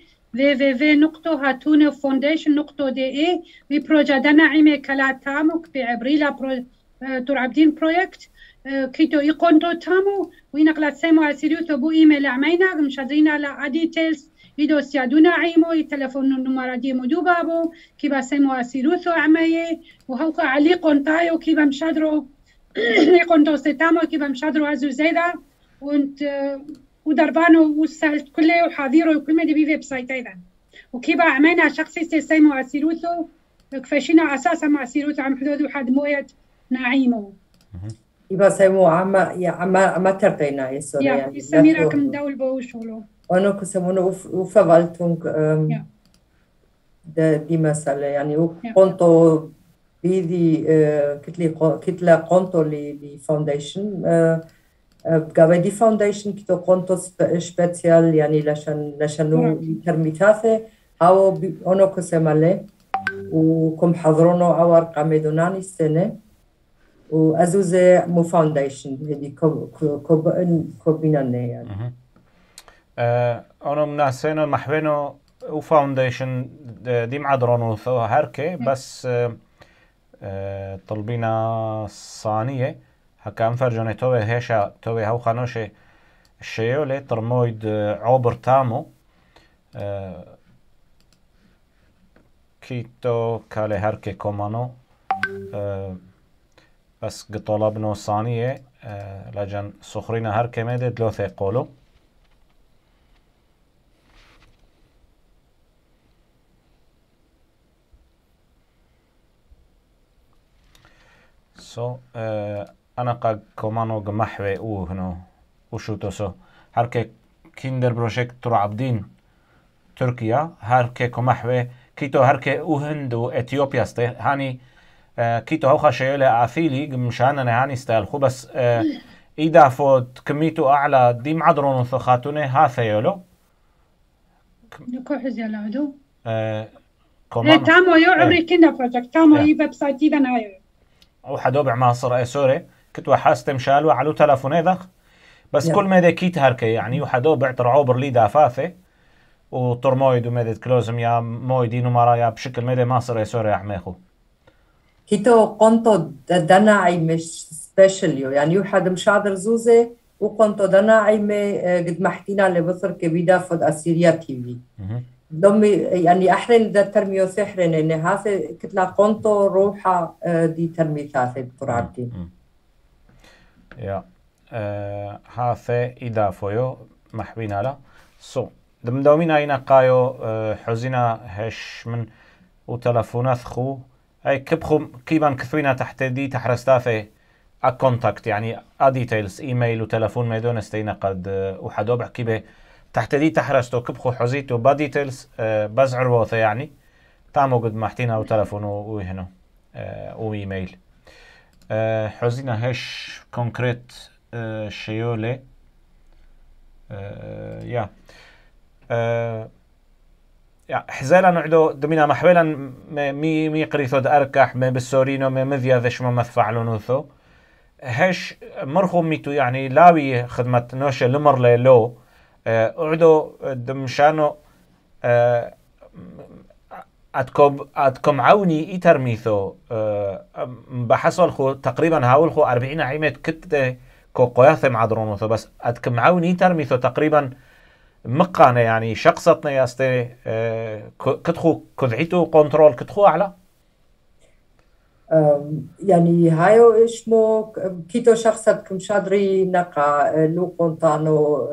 [SPEAKER 2] www.hatunefoundation.de ببروجا نعيمة كلا تامو كبي عبري لا ترابدين بروجكت كيتو يقونتو تامو وينقلت سيمو اسيريوتو بو ايميل عمينا مشادرين على ديتيلز يدو سيادونا عيمو يتلفون النمرة دي مدوبابو كيبا سيمو اسيريوتو عمي وهوكا علي قنطايو كيبا مشادرو يقونتو ستامو كيبا مشادرو ازو زيدا وانت ودربانو وسهلت كله وحاضيرو وكل ما دي بي سايت ايضا وكيبا عمينا شخصي سيمو اسيريوتو كفاشينا اساسا مع اسيريوتو عم حدود وحد مويت نعيمو
[SPEAKER 3] يبقى سيمو عما ترتينا يسوري
[SPEAKER 2] يعني سميرة كم دول بوشولو
[SPEAKER 3] أنا كسمونه وفضلتهم دي مسألة يعني وقنطو بيدي كتلة قنطو لي فاونديشن قبل دي فاونديشن كتو قنطو سبيسيال يعني لشانو ترميتاثة أو أنا كسمالي وكم حضرونو عوار قامدوناني السنة وأزوزة مو فاونديشن هذه كوبينانة يعني.
[SPEAKER 1] أنا مناسينو محوينو وفاونديشن دي معدرونو ثو هركي بس طلبينا صانية هكا انفرجوني توي هيشا توي هاو خانوشي الشيولي ترمويد عوبر تامو كيتو كالي هركي كومانو بس قطولبنو صانية لجن سخرينا هركي ميدي دلوثي قولو أنا قا كمانو جمحوي هنا وشو سو هركي كيندر بروجكت ترابدين تركيا هركي كمحوي كيتو هركي هند وإثيوبيا استي هاني كيتو هوخا شيلة أثيلي مشان أنا هاني استالخو بس إذا فوت كميتو أعلى دي معدرون ثخاتونه هاثيولو
[SPEAKER 2] نكوحز يلا عدو
[SPEAKER 1] كمان
[SPEAKER 2] تامو يو عمري كنا بروجكت تامو يي ويب سايت إذا نايو
[SPEAKER 1] وحدوبع مصر سوري كنت وحاست مشالو على تلفوني ذخ بس كل ما كيت هركي يعني وحدوبع ترعوبر لي دافاثي وطرمويد ومدد كلوزم يا مويدين ومرايا بشكل مدى مصر سوري أحميخو
[SPEAKER 3] كيتو قنطو دناعي مش سبيشاليو يعني واحد مشادر زوزة وقنطو دناعي قد محكينا اللي بصر كبيدا فود أسيريا تي في دمي يعني أحرن دا ترميو سحرن إن هذا كتلا قنطو روحا دي ترمي ثاثة ترابدين
[SPEAKER 1] يا هذا إضافة محبين له دمدومين أين قايو حزنا هش من وتلفونات خو أي كبخو كيبان كثوينا تحت دي تحرستاثي أكونتاكت يعني أديتيلز إيميل وتلفون ميدون استينا قد وحدوبع كيبه تحت دي تحرستو كبخو حزيتو بديتيلز بزعر ووثي يعني تامو قد محتينا وتلفون وهنو وإيميل حزنا هش كونكريت شيولي يا حزالا نعدو دمينا محولا مي قريثو أركح بالسورينو مذيا ذش ما مفعلونوثو هش مرخو ميتو يعني لاوي خدمة نوشة لمر ليلو اعدو دمشانو أتكم عوني إترميثو بحصل خو تقريبا هاول خو 40 عيمة كت كو قياثم عدرونوثو بس أتكم عوني إترميثو تقريبا مقانة يعني شخصتنا ياستي كتخو كذعيتو كنترول كتخو أعلى
[SPEAKER 3] يعني هايو إشمو كيتو شخصت كم شادري نقا لو قنطانو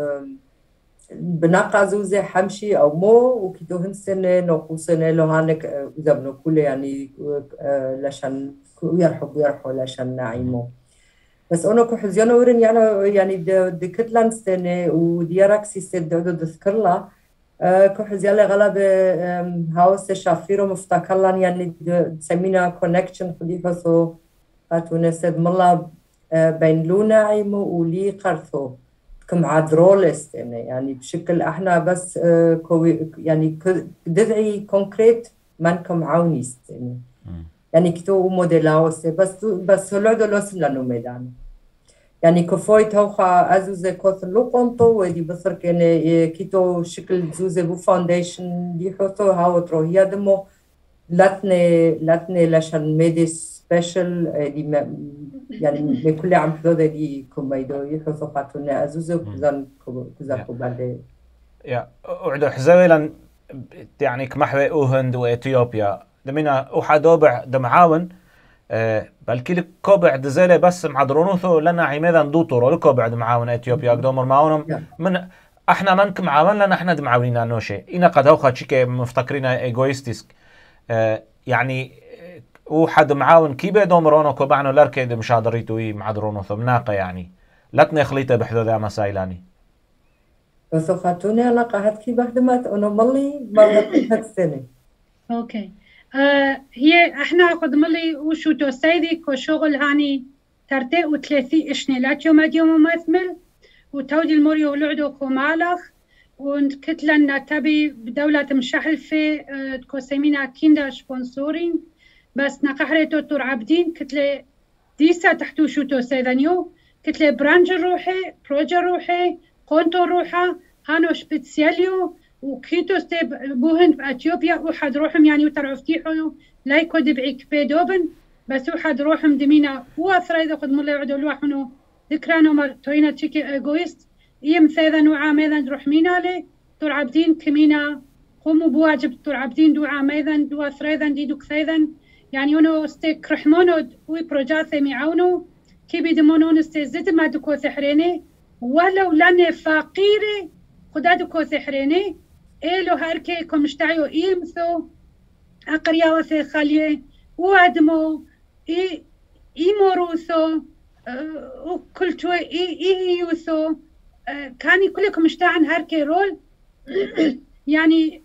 [SPEAKER 3] بنقا زوزي حمشي أو مو وكيتو هنسنة نوقو سنة لو هانك زبنو كله يعني لشان يرحو لشان نعيمو بس أنا كحزيانة ورن يعني دكتلان سنة وديارك سيستد دعو تذكر له كحزيانة غلب هاوس شافيرو مفتكرلان يعني سمينا كونكشن خدي فسو قاتونا سد ملا بين لونا عيمو ولي قرثو كم عادرولست يعني بشكل احنا بس يعني ددعي كونكريت منكم عونيست يعني كتو موديلاوس بس لعدو لوسم لانو ميدان يعني كفوي توخا ازوزه كوث لو قنطو ودي بصر كان كيتو شكل زوزه بو فاونديشن دي حوثو هاو تروهيا دمو لاتني لشان ميدي سبيشل دي يعني بكل عم حدود دي كوميدو يحوثو قاتونا ازوزه كوزان كوبالي
[SPEAKER 1] يا وعدو حزاويلا يعني كمحوي اوهند واثيوبيا دمينا وحدوبع دمعاون بلكي كوبع دزيلة بس معدرونوثو لنا عماذا ندوطورو لكوبع دمعاون اثيوبيا قدومر معاونهم من احنا منك معاون لنا احنا دمعاونينا نوشي انا قد هوخا تشيكي مفتكرين ايغويستيسك يعني وحد معاون كيبه دومرونو كوبعنو لركي دمشادريتو معدرونوثو مناقة يعني لاتني خليته بحدود مسايلاني
[SPEAKER 3] بس خاتوني انا قاعد كي بخدمات انا ملي مرة السنة
[SPEAKER 2] اوكي هي احنا قدم لي وشو توسيدي كشغل هاني ترتي وثلاثي اشنيلات يوم ممثمل وتودي الموريو ولعدو كومالخ وكتلنا تبي بدولة مشحل في كوسيمينا كيندا سبونسورين بس نقحريتو ترابدين كتلة ديسا تحتو شو توسيدانيو كتلة برانج روحي بروجا روحي قونتو روحا هانو سبيتسياليو وكيتو ستيب بوهن في اثيوبيا وحد روحهم يعني وترعفتيحو لايكو دبعيك بيدوبن بس وحد روحهم دمينا واثرا اذا قد ملا يعدو لوحنو ذكرانو مر توينا تشيكي ايغويست يم ثيذا نوعا ميذا روح مينا لي ترعبدين كمينا قوموا بواجب ترعبدين دوعا ميذا دوا ثريذا دي دوك ثيذا يعني ونو ستيك رحمونو وي بروجاثي ميعونو كي بيدمونون استي زد ما دوكو ثحريني ولو لاني فقيري خدادو كو ثحريني إلو هاركي كمشتعيو إيمثو أقريا وثي خاليه وادمو إيموروثو وكلتو إيهيوثو كاني كلكم مشتاعن هاركي رول يعني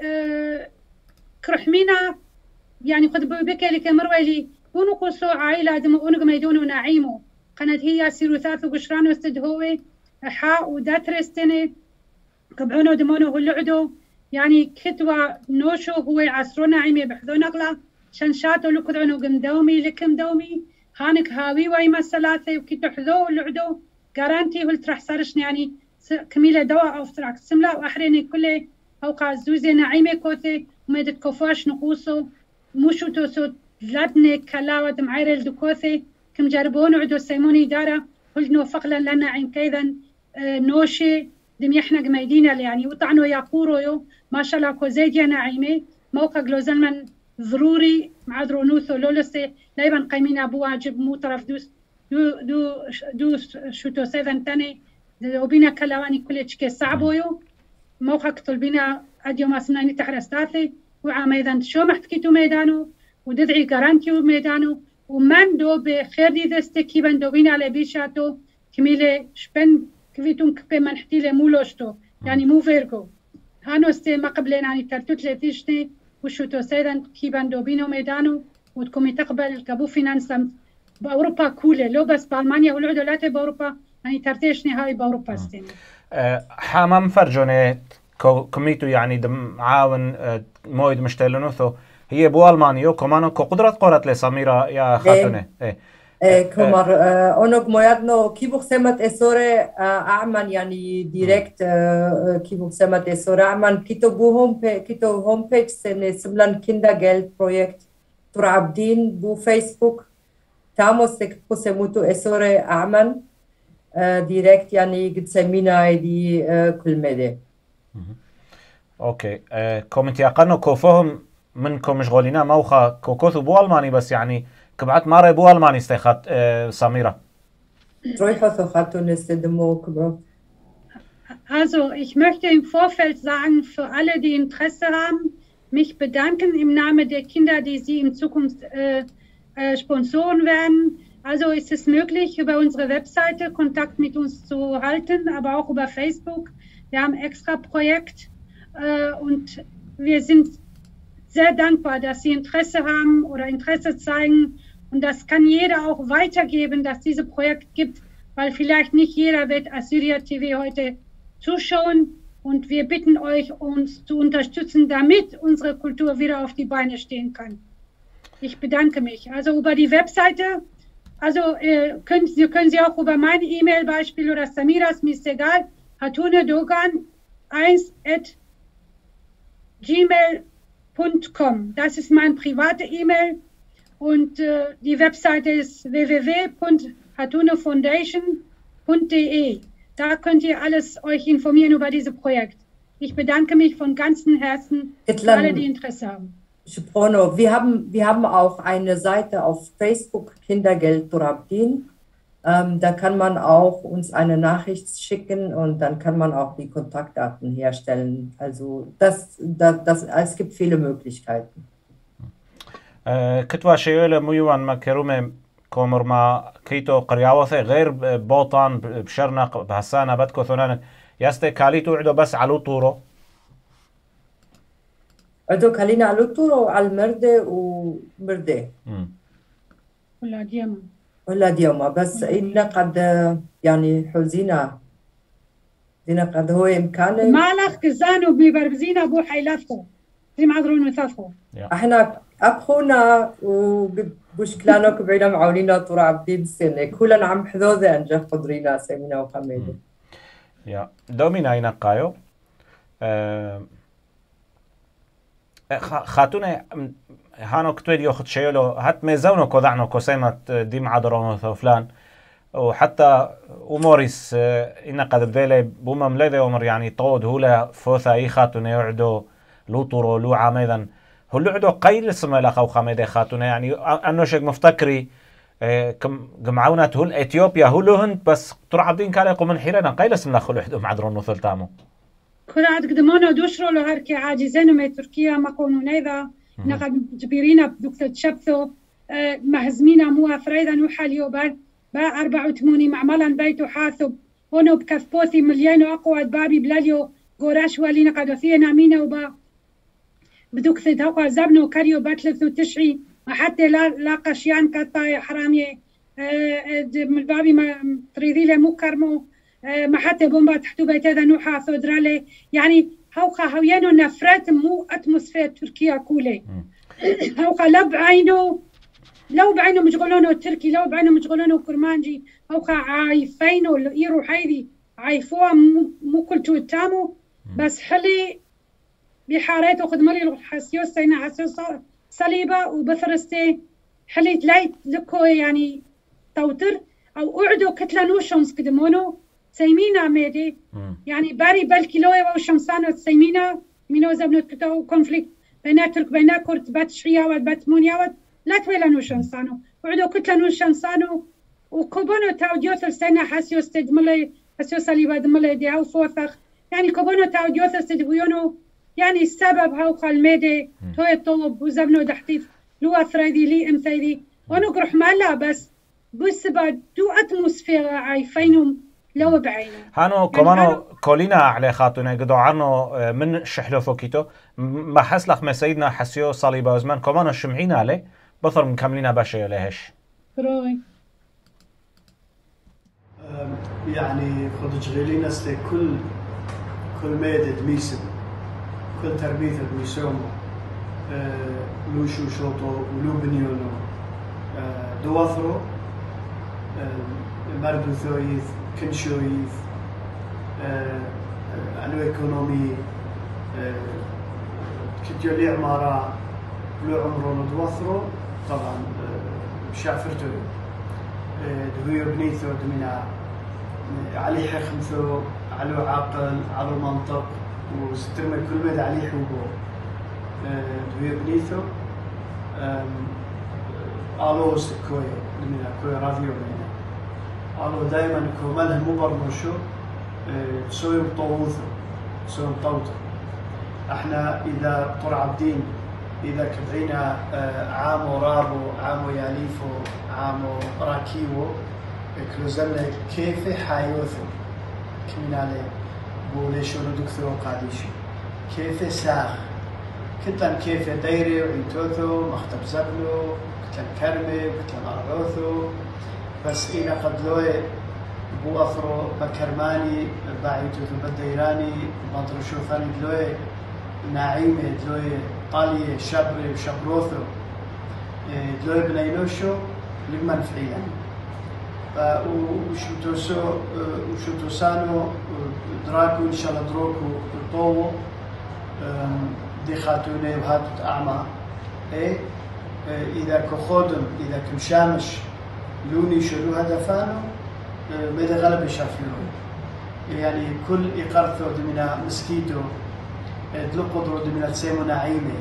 [SPEAKER 2] كرحمينا يعني قد بكي لك مرويلي بونو قصو عائلة دمو أونق ميدونو نعيمو قنات هي سيرو ثاثو قشرانو استدهوي حاء وداترستني كبعونو دمونو هلعدو يعني كتوا نوشو هو عصرو نعيمي بحذو نقلا شنشاتو لكدعنو قمدومي لكم دومي هانك هاوي وايما الثلاثة وكتو حذو اللعدو قارانتي هلترح صارشني يعني كميلة دواء أو فتراك سملا وأحريني كله أوقع زوزي نعيمي كوثي وميدت كوفاش نقوصو موشو توسو لادني كلاوة معيرل دكوثي كم جربون عدو سيموني دارا قلت نوفق لنا عين كيذا نوشي دم يحنا قميدينا يعني وطعنو يقورو يو ما شاء الله كوزيديا نعيمي موقع جلوزن من ضروري مع درونوثو لولسي لايبا قيمين أبو واجب مو طرف دو شوتو سيذن تاني وبينا كلاواني كل تشكي صعبو يو موقع كتلبينا أديو ما سناني تحرستاثي وعاميدان شو محتكيتو ميدانو وددعي قرانتيو ميدانو ومن دو بخير دي دستكي بندو بينا على بيشاتو كميلة شبن كفيتون كبه منحتيلة مولوشتو يعني مو فيركو هانو استي ما قبلين يعني ترتوت لتيشتي وشوتو سيدان كي بندو بينو ميدانو وتكومي تقبل كابو فينانسام بأوروبا كولة لو بس بألمانيا والعدو لاتي بأوروبا يعني ترتيشني هاي بأوروبا استيني
[SPEAKER 1] حامم فرجوني كميتو يعني دم عاون مويد مشتلنوثو هي بو ألمانيو كمانو كقدرة قرات لسميرة يا خاتونة
[SPEAKER 3] كمر أونك مويادنو كيبوخ سمت إسورة أعمل يعني ديركت كيبوخ سمت إسورة أعمل كيتو هوم بيج سنة سملان كيندرجيلد بروجكت ترابدين بو فيسبوك تاموس تكبو سموتو إسورة أعمل ديركت يعني قد سمينا دي كل مدى
[SPEAKER 1] اوكي كومنتي اقنو كوفهم منكم مشغولين موخا كوكوثو بو الماني بس يعني كبعت ماري بو الماني استيخات سميرة
[SPEAKER 3] رويحو خاتون استدمو كبرو.
[SPEAKER 2] Also, ich möchte im Vorfeld sagen, für alle, die Interesse haben, mich bedanken im Namen der Kinder, die Sie in Zukunft sponsoren werden. Also ist es möglich, über unsere Webseite Kontakt mit uns zu halten, aber auch über Facebook. Wir haben ein extra Projekt und wir sind sehr dankbar, dass Sie Interesse haben oder Interesse zeigen. Und das kann jeder auch weitergeben, dass es dieses Projekt gibt, weil vielleicht nicht jeder wird Assyria TV heute zuschauen. Und wir bitten euch, uns zu unterstützen, damit unsere Kultur wieder auf die Beine stehen kann. Ich bedanke mich. Also über die Webseite, also können Sie auch über mein E-Mail-Beispiel oder Samiras, mir ist egal, Hatune Dogan 1@gmail.com. Das ist mein private E-Mail und die Webseite ist www.hatunefoundation.de. Da könnt ihr alles euch informieren über dieses Projekt. Ich bedanke mich von ganzem Herzen für alle, die Interesse haben.
[SPEAKER 3] Bruno, wir haben auch eine Seite auf Facebook, Kindergeld Turabdin. Da kann man auch uns eine Nachricht schicken und dann kann man auch die Kontaktdaten herstellen. Also es gibt viele Möglichkeiten.
[SPEAKER 1] كتوا شيء ميوان ما كرومه كومر ما كيتو قرياوثه غير بوطان بشرنق بهسانه بدكو ثنان ياستي كاليتو عدو بس على طورو
[SPEAKER 3] عدو كالينا على طورو على المردة ومردة ولا ديوما بس إننا قد يعني حزينا دينا قد هو إمكانه
[SPEAKER 2] مالخ كزانو بيبربزينا بو حيلاتكو زي ما عذرون مثاثكو
[SPEAKER 3] احنا أبخونا وبشكلانو كبعينا معاونينا ترابدين سنة كلنا عم حذوذة أنجا قدرينا سمينا وقميدة
[SPEAKER 1] يا دومينا ينقايو خاتونة هانو كتويد ياخد شيلو هات ميزونو كوضعنو كوسيمت ديم عدرونو فلان وحتى وموريس إن قد بذيلي بوما مليذي ومر يعني طود هولا فوثا اي خاتونة يعدو لو طورو لو عاميذا هلو عدو قيل اسمه لخو خاميدي خاتونة يعني أنو شيك مفتكري كم جمعونا هول إثيوبيا هلو هند بس ترعبدين كاليقو من حيرنا قيل اسم لخو لحدو معدرونو ثلتامو
[SPEAKER 2] كل عاد قدمونا دوشرو لو هركي عاجزين من تركيا ما كونوا نيذا نقد جبيرينا بدكتور تشبثو مهزمينا مو فريدا نوحاليو با 84 معملا بيتو حاثب هونو بكفبوثي مليانو أقوى بابي بلاليو قوراش والينا قدوثية نامينا وبا بدوك ثدهوقا زبنو كاريو باتلثو تشعي ما حتى لا قشيان كتا حرامي من بابي ما تريدي له مكرمو ما حتى بومبا تحتو بيتا ذا نوحا ثودرالي يعني هوقا هويانو نفرات مو أتموسفير تركيا كولي هوقا لو بعينو مشغلونو تركي لو بعينو مشغلونو كرمانجي هوقا عايفينو إيرو حيدي عايفوها مو كلتو التامو بس حلي بحارات وخدمري الحسيو سينا حسيو صليبة وبثرستي حلي تلاقي لكو يعني توتر أو أعدو كتلا نوشمس كدمونو سيمينا ميدي يعني باري بالكيلوية وشمسانو سيمينا مينو زبنو كتو كونفليكت بينا ترك بينا كورت بات شرياوات بات مونياوات لا تويلا نوشمسانو أعدو كتلا نوشمسانو وكوبونو تاوديوثر سينا حسيو استدملي حسيو صليبة دملي دي أو فوثخ يعني كوبونو تاوديوثر استدبيونو يعني السبب هوقا الميدي توي الطلب وزبنو دحتيف لو ثريدي لي امثيدي ونقرح مالا بس بسبب دو اتموسفير عايفينهم لو بعينه
[SPEAKER 1] هانو كمانو كولينا على خاتونه قدو عنو من شحلو فوكيتو ما حسلخ ما سيدنا حسيو صليبا وزمان كمانو شمعين عليه بثر مكملين باشا لهش
[SPEAKER 2] روي
[SPEAKER 14] يعني خد جغيلين استي كل ميدد ميسم كل تربية ميسومو لوشو شوطو ولو بنيونو دواثرو مردو ثويث كنشويث علو ايكونومي كتيو لي عمارة لو عمرو دواثرو طبعا شافرتو دهويو بنيثو دمنا علي حخمثو علو عقل علو منطق وسترمى كل مدى عليه حبوب دوية بنيثو آلو سكوية لمنا كوية راديو لمنا آلو دايما كومالها مبرمشو سوي مطووثو سوي مطوطو احنا إذا ترعبدين إذا كبعينا عامو رابو عامو ياليفو عامو راكيوو كلوزلنا كيف حيوثو كمين عليه بوليشو ندكثو قاديشو كيف ساخ كتن كيف دايري وعيتوثو مختب زبلو كتن كرمي كتن أرعوثو بس إنا قد لوي بو أفرو بكرماني باعيتوثو بديراني مطرشو ثاني دلوي ناعيمي دلوي طالية شبري وشبروثو دلوي بنينوشو لمنفعي يعني وشوتوسانو دراكو إن شاء الله دروكو طوو دي خاتوني وهاتو أعمى إذا كخودم إذا كمشامش لوني شلو هدفانو ماذا غلب يشافيرون يعني كل إقارثو دمنا مسكيتو دلو قدرو دمنا تسيمو نعيمي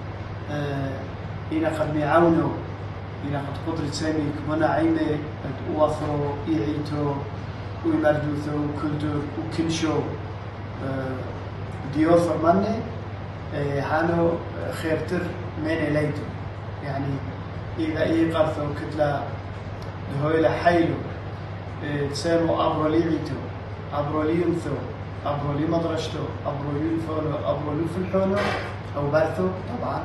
[SPEAKER 14] إنا قد ميعاونو إلى قد قدرة سامي كمنا عيمة وافرو إيعيتو ويمردوثو وكلدو وكنشو ديوثر مني هانو خيرتر من إليتو يعني إذا إيقارثو كتلا دهويلة حيلو تسامو أبروليعيتو أبرولينثو أبرولي مدرشتو أبرولي فولو أبرولي فلحونو أو بارثو طبعا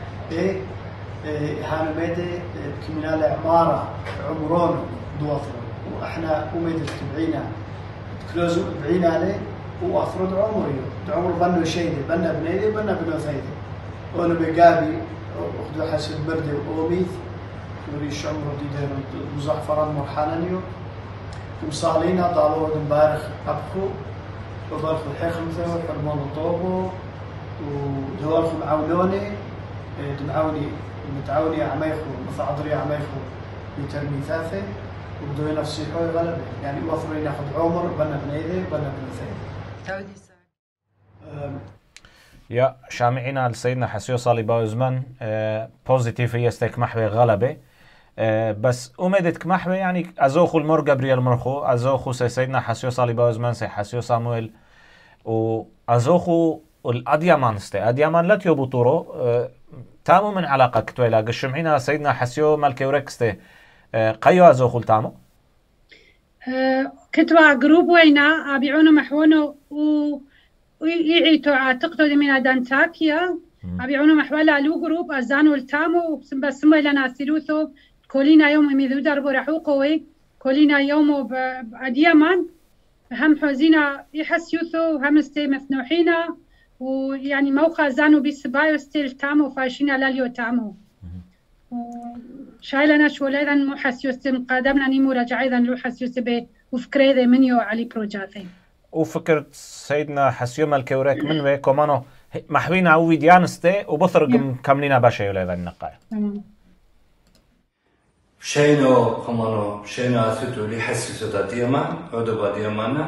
[SPEAKER 14] هانو ميدي كمينال عمارة عمرون دوافر وإحنا وميدي تبعينا تكلوزو بعينا عليه وأفرد عمريو عمر بنو شيدي بنا بنيدي بنا بنو ثيدي وأنا بقابي أخذوا حسب بردي وأوميث وريش عمرو دي ديرو مزعفران مرحانانيو ومصالينا طالو دنبارخ أبخو وبارخو الحيخمثو حرمون الطوبو ودوارخو معاونوني دمعوني متعاوني عميخو متعضري عميخو بترمي ثاثة وبدوي نفسي حوي غلبة يعني وفروا ياخذ عمر بنا بنيدي بنا بنثيدي
[SPEAKER 1] يا شامعنا لسيدنا حسيو صالبا وزمان بوزيتيف يستك محوي غلبة بس أمدتك محوي يعني أزوخو المر جبريل مرخو أزوخو سيدنا حسيو صالبا وزمان سي حسيو صامويل وأزوخو الأديامان اديامان لا تيوبو طورو تامو من علاقة كتويلا قشمعينا سيدنا حسيو مالكي وركستي قيو أزوخل تامو
[SPEAKER 2] كتوا جروب وينا أبيعونه محونه ويعيتو عاتقتو دي من دانتاكيا أبيعونه محولا لو جروب أزانو التامو بس لنا سيلوثو كلنا يوم ميذو دربو رحوقوي كلنا يوم بأديامان هم حوزينا يحسيوثو هم استي مثنوحينا ويعني موقع زانو بيسبايو ستيل تامو فاشينا لاليو تامو شايلنا شو ايضا مو حسيوستي مقادمنا نيمو رجع ايضا لو حسيوستي بي وفكري ذي منيو علي بروجاتي
[SPEAKER 1] وفكرت سيدنا حسيو مالكوريك من بي كومانو محوينا او فيديانستي وبثرق كاملينا باشا يولا ايضا النقايا
[SPEAKER 15] شينو كومانو شينو اثيتو لي حسيسو دا ديامان عودو با ديامانا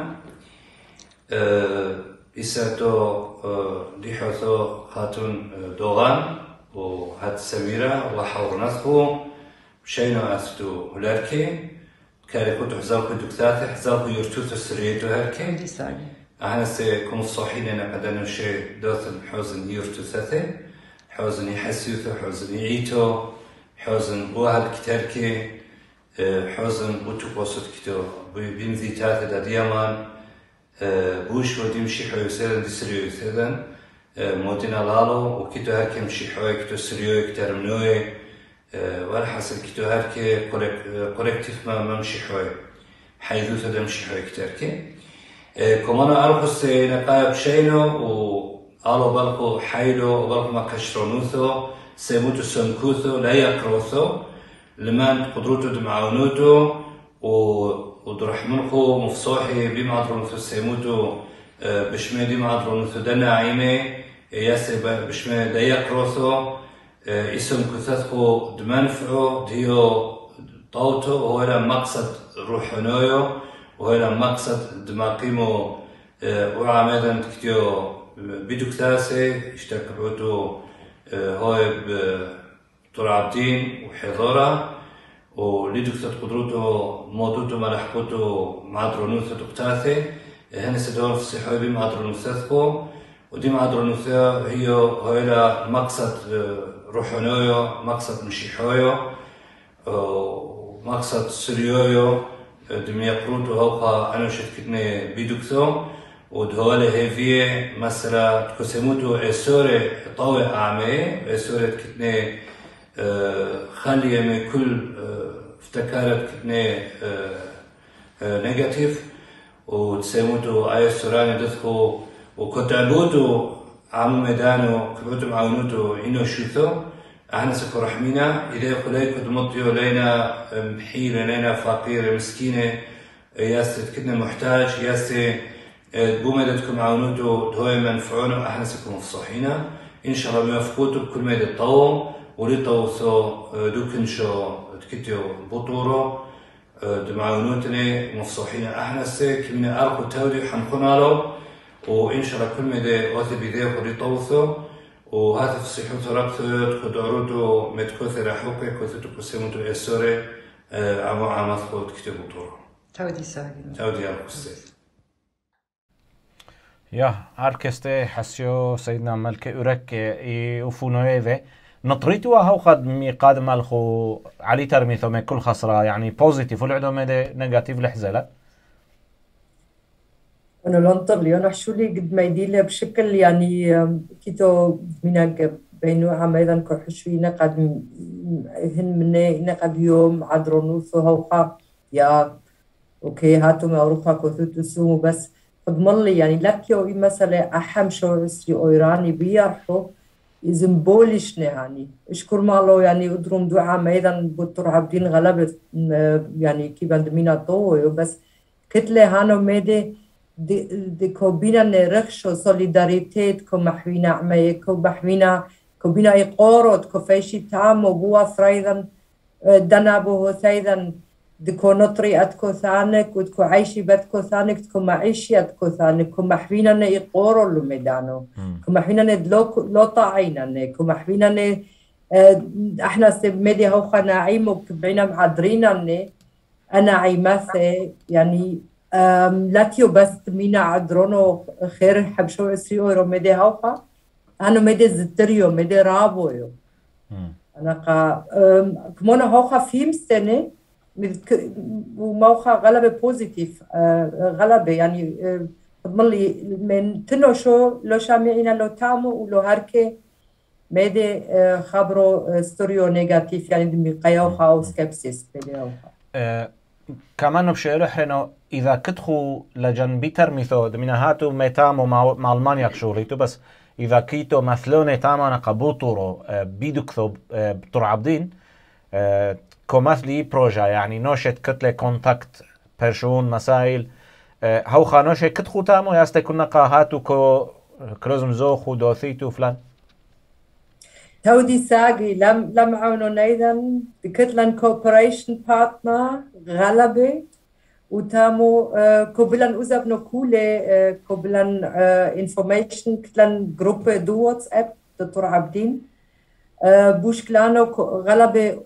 [SPEAKER 15] إساتو ديحوثو هاتون دوغان وهات سميرة وحورناثو شينو أثتو هلاركي كاريكوتو حزالكو دكتاتي حزالكو يرتوثو سريتو هاركي أهنا سيكون الصحيين أنا قدانو شي دوثن حوزن يرتوثاثي حوزن يحسيوثو حوزن يعيتو حوزن بوهال كتاركي حوزن بوتوكوسوت كتو بيمذيتاثي دا ديامان بوش ودي مشي حوي سيدن دي سريو سيدن موتنا لالو وكيتو هركي مشي حوي كتو سريو كتر منوي والحصل كتو هركي كوريكتيف ما مشي حوي حيثو سيدن مشي حوي كتركي كمان أرخص نقايب شينو وقالو بالكو حيلو وبالكو ما كشرونوثو سيموتو سنكوثو لا يقروثو لمن قدروتو دمعونوتو ودرحمنكو مفصوحي بمعدرونثو سيموتو بشمي دي معدرونثو دنا عيمي ياسي بشمي لا يقروثو اسم كثثكو دمنفعو ديو طوتو وهو مقصد روحانيو وهو مقصد دماقيمو وعمدا تكتيو بدكتاسي اشتكبوتو هاي بترابدين وحضورة ولدكتور قدرته موضوعه ملحقته معدرونوثة دكتاثي هنا سدور في الصحة بمعدرونوثتكو ودي معدرونوثة هي مقصد روحانيو مقصد مشيحيو مقصد سريويو دم يقروتو هوقا أنا شتكتني بدكتو ودهوله هيفيه مثلا تكسموتو اسوري طوي اعمي اسوري كتني خليه من كل افتكارت كتني نيجاتيف وتسموتو اي سوراني دثكو وكتعبوتو عم ميدانو كبوتو معاونوتو انو شوثو احنا سكو رحمينا اذا خليكو دمطيو لينا محيل لينا فقير مسكينه ياست كتنا محتاج ياست بومدتكم عاونوتو دهوي منفعونه احنا سكم مفصوحينا ان شاء الله بمفقوتو بكل ميد الطوم وليطوثو دوكنشو تكتيو بطورو دمعاونوتني مفصوحينا احنا سك من ارقو تاودي حنقنالو وان شاء الله كل ميد اوثي بيديو وليطوثو وهذا فصيحو ترابثو تكدعروتو متكوثي راحوكي كوثتو كسيموتو اسوري عمو عماثكو تكتيو بطورو
[SPEAKER 3] تاودي ساقي
[SPEAKER 15] تاودي ارقو السيد
[SPEAKER 1] يا هاركستي حسيو سيدنا ملك أورك وفونويفي نطريتوا هو قد ميقاد مالخو علي ترميثو من كل خسرة يعني بوزيتيف والعدو ميدي نيجاتيف لحزلة
[SPEAKER 3] أنا لنطر لي أنا حشولي قد ما يديلها بشكل يعني كيتو مناق بينو عميدا كحشوي نقد هن مني نقد يوم عدرونوثو هوقا يا أوكي هاتو ما أروحا كوثوتو سومو بس فضملي يعني لكيو مثلا أحم شو عسري أيراني بيارحو يزنبولشنا يعني اشكر مالو يعني ادرم دعاء ميدان بترابدين غلبت يعني كيف عندنا طوي بس كتله هانو ميدي دي كوبينا نرخشو سوليداريتيت كو محوينا عمي كو محوينا كوبينا يقورد كو فيشي تامو بوا فريدن دنابو سيدن دكو نطري أتكو ثانك ودكو عيشي بتكو ثانك دكو معيشي أتكو ثانك كو محوينا يقورو لو ميدانو كو محوينا لو طاعينا كو محوينا احنا سبمدي هوخا ناعيمو كبعينا معدرينا أنا عيماثي يعني لاتيو بس مينا عدرونو خير حبشو 20 يورو مدي هوخا أنا مدي زتريو مدي رابويو أنا كمونا هوخا فيم سنة وموخا غلبة بوزيتيف غلبة يعني تضمن من تنو شو لو شامعينا لو تامو ولو هركي ميدي خبرو ستوريو نيجاتيف يعني دمي قيوخا أو سكبسيس بليوخا
[SPEAKER 1] كمان بشيء إنه إذا كتخو لجن بيتر ميثود من هاتو ميتامو مع ألمانيا كشوريتو بس إذا كيتو مثلوني تاما نقبوطورو بيدكثو بترعبدين كمثلي بروجا يعني نوشت كتلة كونتاكت برشون مسائل هاو خانوشة كتخو تامو ياستي كنا قاهاتو كو كروزم زوخو دوثيتو فلان
[SPEAKER 3] تودي ساقي لم عونون أيضا بكتلن كوبريشن بارتنر غلبة وتامو كوبلن أوزابنو كولي كوبلن انفورميشن كتلن جروب دو واتساب دكتور عبدين بوش كلانو غلبة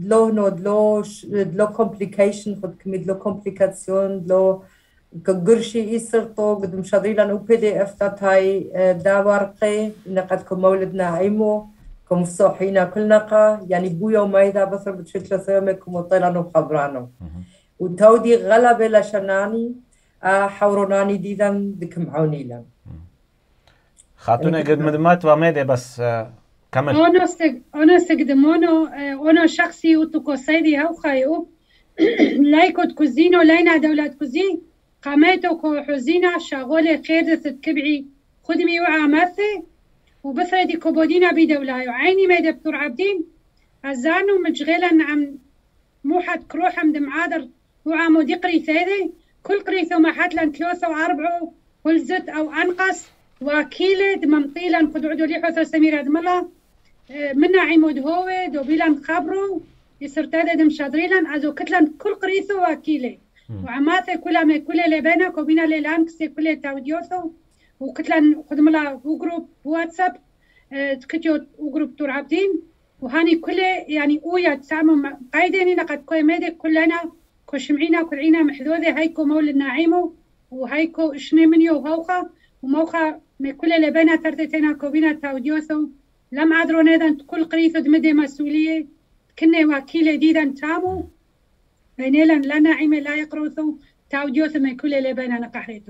[SPEAKER 3] دلو كومبليكيشن خد كمي دلو كومبليكاسيون دلو كقرشي يسرطو قد مشادريلان او بي دي اف تاتاي دا ورقي نقد كمولدنا عيمو كمفصوحينا كل نقا يعني بويا ومايدا بصر بتشتلا سيومكم وطيلانو خبرانو وتودي غلبة لشناني حوروناني ديدن دكم عونيلا
[SPEAKER 1] خاتونة قد مدمات وميدي بس كمل
[SPEAKER 2] أنا استخدمونه أنا شخصي وتكو سيدي هاو خايو لايكو تكوزينو لينا دولة كوزين قاميتو كو حزينة شغولة خير تتكبعي خدمي وعامثي وبثردي كوبودينا بدولايو عيني ميدا بتور عبدين أزانو مجغلا عم موحد كروح عمد معادر وعامو دي قريثيدي كل قريثو محاتلان 3 و4 ولزت أو أنقص وكيلد ممطيلا قدعدو لي حوثو سميرة دملا منا عيمود هوي دوبيلان خبرو يسرتاد دم شادريلان أزو كتلان كل قريثو وكيلي وعماثي كلا ما كل لبانا كوبينا ليلان كسي كل تاوديوثو وكتلان خدملا وجروب واتساب تكتيو وجروب ترعبدين وهاني كل يعني اويا تسامو قايدين لقد كوي ميدي كلنا كوشمعينا كلعينا محذوذي هايكو مولد ناعيمو وهايكو اشني منيو وهوخا وموخا ما كل لبانا ترتينا كوبينا تاوديوثو لم عذرو نيدان كل قريثو دمدي مسؤولية كنا وكيلة ديدان تامو بينيلان لا ناعيمة لا يقروثو تاوديوثو ما كل لبانا نقحريتو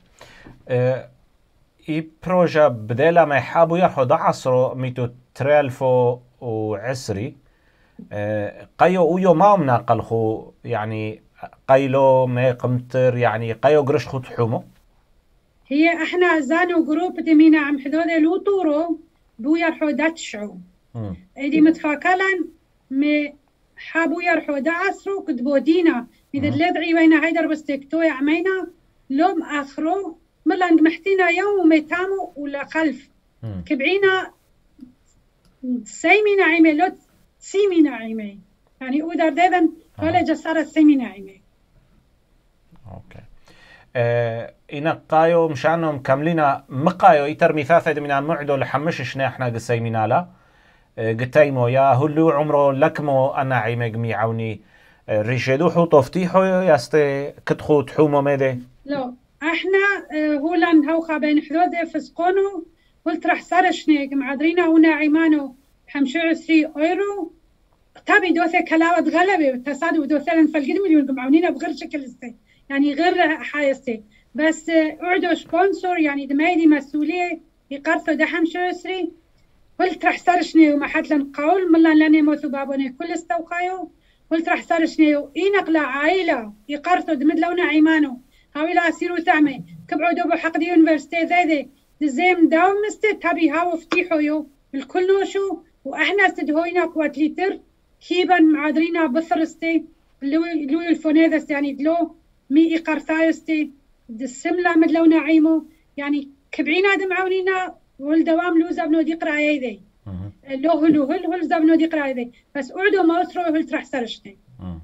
[SPEAKER 1] اي بروجا بديلا ما يحابو يرحو دعصرو ميتو تريلفو وعسري قيو ويو ما مناقلخو يعني قيلو ما قمتر يعني قيو قرش خو تحومو
[SPEAKER 2] هي احنا زانو جروب دمينا عم حدوذي لو طورو بو يرحو داتشعو ايدي متفاكلان مي حابو يرحو دعصرو كدبو دينا ميد اللذعي وينا هيدر بستيكتوي عمينا لوم اخرو ملاند محتينا يوم وميتامو ولا خلف كبعينا سيمينا عيمي لو سيمينا عيمي يعني اودر ديدن ولا جسارة سيمينا عيمي
[SPEAKER 1] اوكي إنا قايو مشانو مكملين مقايو يتر مثاثة من المعدو لحمش شنا احنا قسيمينا لا قتايمو يا هلو عمرو لكمو انا عيمي ميعوني ريشيدو حو طفتيحو ياستي كتخو تحومو ميدي
[SPEAKER 2] لا احنا هولان هوخا بين حدود فسقونو قلت راح سرشنيك معادرينا هنا عيمانو 25 ايرو تابي دوثة كلاوة غلبة تصادو دوثة لنفلقين مليون قمعونينا بغير شكل استي يعني غير حايستي بس اعدو سبونسور يعني دمايدي مسؤولية يقرثو ده 25 قلت راح سرشني وما حد لن قول ملا لاني موثو بابوني كل استوقايو قلت راح سرشني وإنقلا عائلة يقرثو دمد لونا عيمانو هاويلا أسيرو تعمي كبعو دوبو حقدي يونيفرسيتي ذاذي دزيم داوم مستد تابي هاو فتيحو يو الكل نوشو وإحنا استدهوينا كوات ليتر كيبا معادرينا بثرستي لوي الفونيذست يعني دلو مي إقارثايستي دسملا مدلونا عيمو يعني كبعينا دمعونينا والدوام لو زبنو دي قراية ذي لو هل زبنو دي قراية ذي بس أعدو ما أسرو هل ترح سرشتي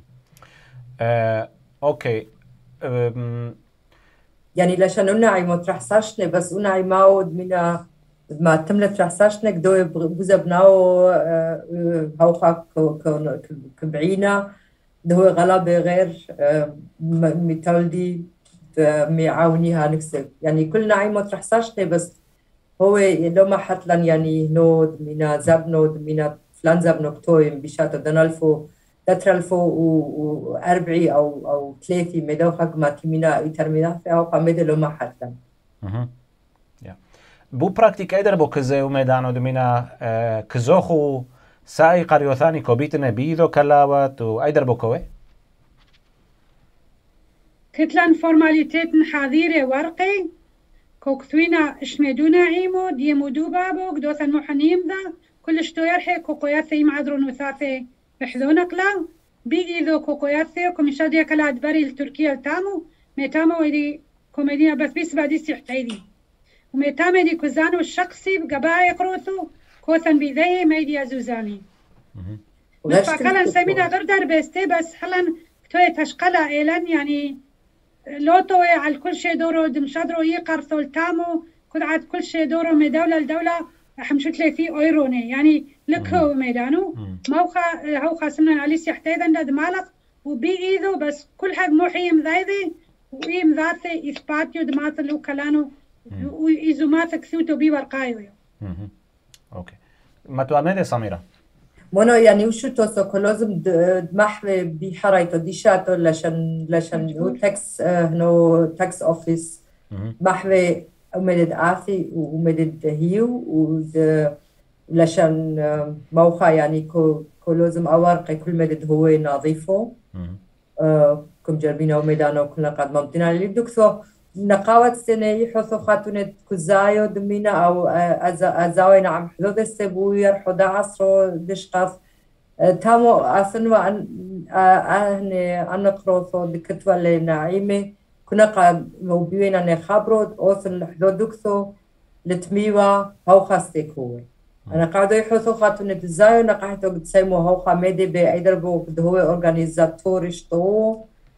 [SPEAKER 1] أوكي
[SPEAKER 3] يعني لشان أناعي ما ترحساشني بس أناعي ماو دمينا ما تملت ترحساشنك دوي بوزبناو هوخا كبعينا دوي غلبة غير متولدي ميعاونيها نكسب يعني كل ناعي ما ترحساشني بس هو لو ما حتلن يعني هنو دمينا زبنو دمينا فلان زبنكتوين بشاتو دنالفو دترالفو وأربعي أو ثلاثي مدو حق ما تمينا يترمينا في أو قامدة لو ما حتلم.
[SPEAKER 1] بو براكتيك ايدر بو كزي وميدانو دمينا كزوخو ساي قريوثاني كوبيتنا بيدو كلاوات وايدر بو كوي؟
[SPEAKER 2] كتلان فورماليتيت حاضيري ورقي كوكثوينا اشميدونا عيمو ديمودو بابو قدوثا محنيم ذا كل شتويرحي كوكوياثي معدرون وثاثي بحذونا قلا بيجي ذو كوكوياثي كوميشاديا كلا دبري التركيا التامو ميتامو ويدي كوميديا بس بيس بعدي سيحتايدي وميتامي دي كوزانو الشخصي بقبايا قروثو كوثن بيذي ميديا زوزاني فكلا سمينا غير دربستي بس حلا كتوية تشقلا إيلان يعني لوتوي على كل شيء دورو دمشادرو يقرثو التامو كل عاد كل شيء دورو من دولة لدولة حمشت لي في أويروني يعني لكو ميدانو موخا هو خاصمنا علي سيحتايدن دمالك وبيئيذو بس كل حق موحي مذايذي وإي مذاثي إثباتيو دماثلو كلانو وإيزو ماثك ثوتو بي ورقايو.
[SPEAKER 1] أوكي. ما تؤمني سميرة؟
[SPEAKER 3] منو يعني وشو توصل كلازم دمحوي بحرايتو ديشاتو لشان هو تاكس هنو تاكس اوفيس محوي ومدد آثي ومدد هيو ولشان موقع يعني كلازم أورقي كل مدد هو نظيفه كم جربينا وميدانا وكلنا قد ممتنا اللي دكتو نقاوة سنة يحثو خاتونة كزايو دمينا أو أزاوينا عم حدود السبوير حدا عصرو دشقاف تامو أصنوا عن قروثو دكتوا اللي نعيمة كنا قد موبيوين عن خبرو أوصل حدود دكتو لتميوة هو خاستيك هو أنا قاعدة يحثو خاتونة الزايو نقاحتو قد سيمو هو خامدي بأيدربو قد هو أورغانيزاتوريش تو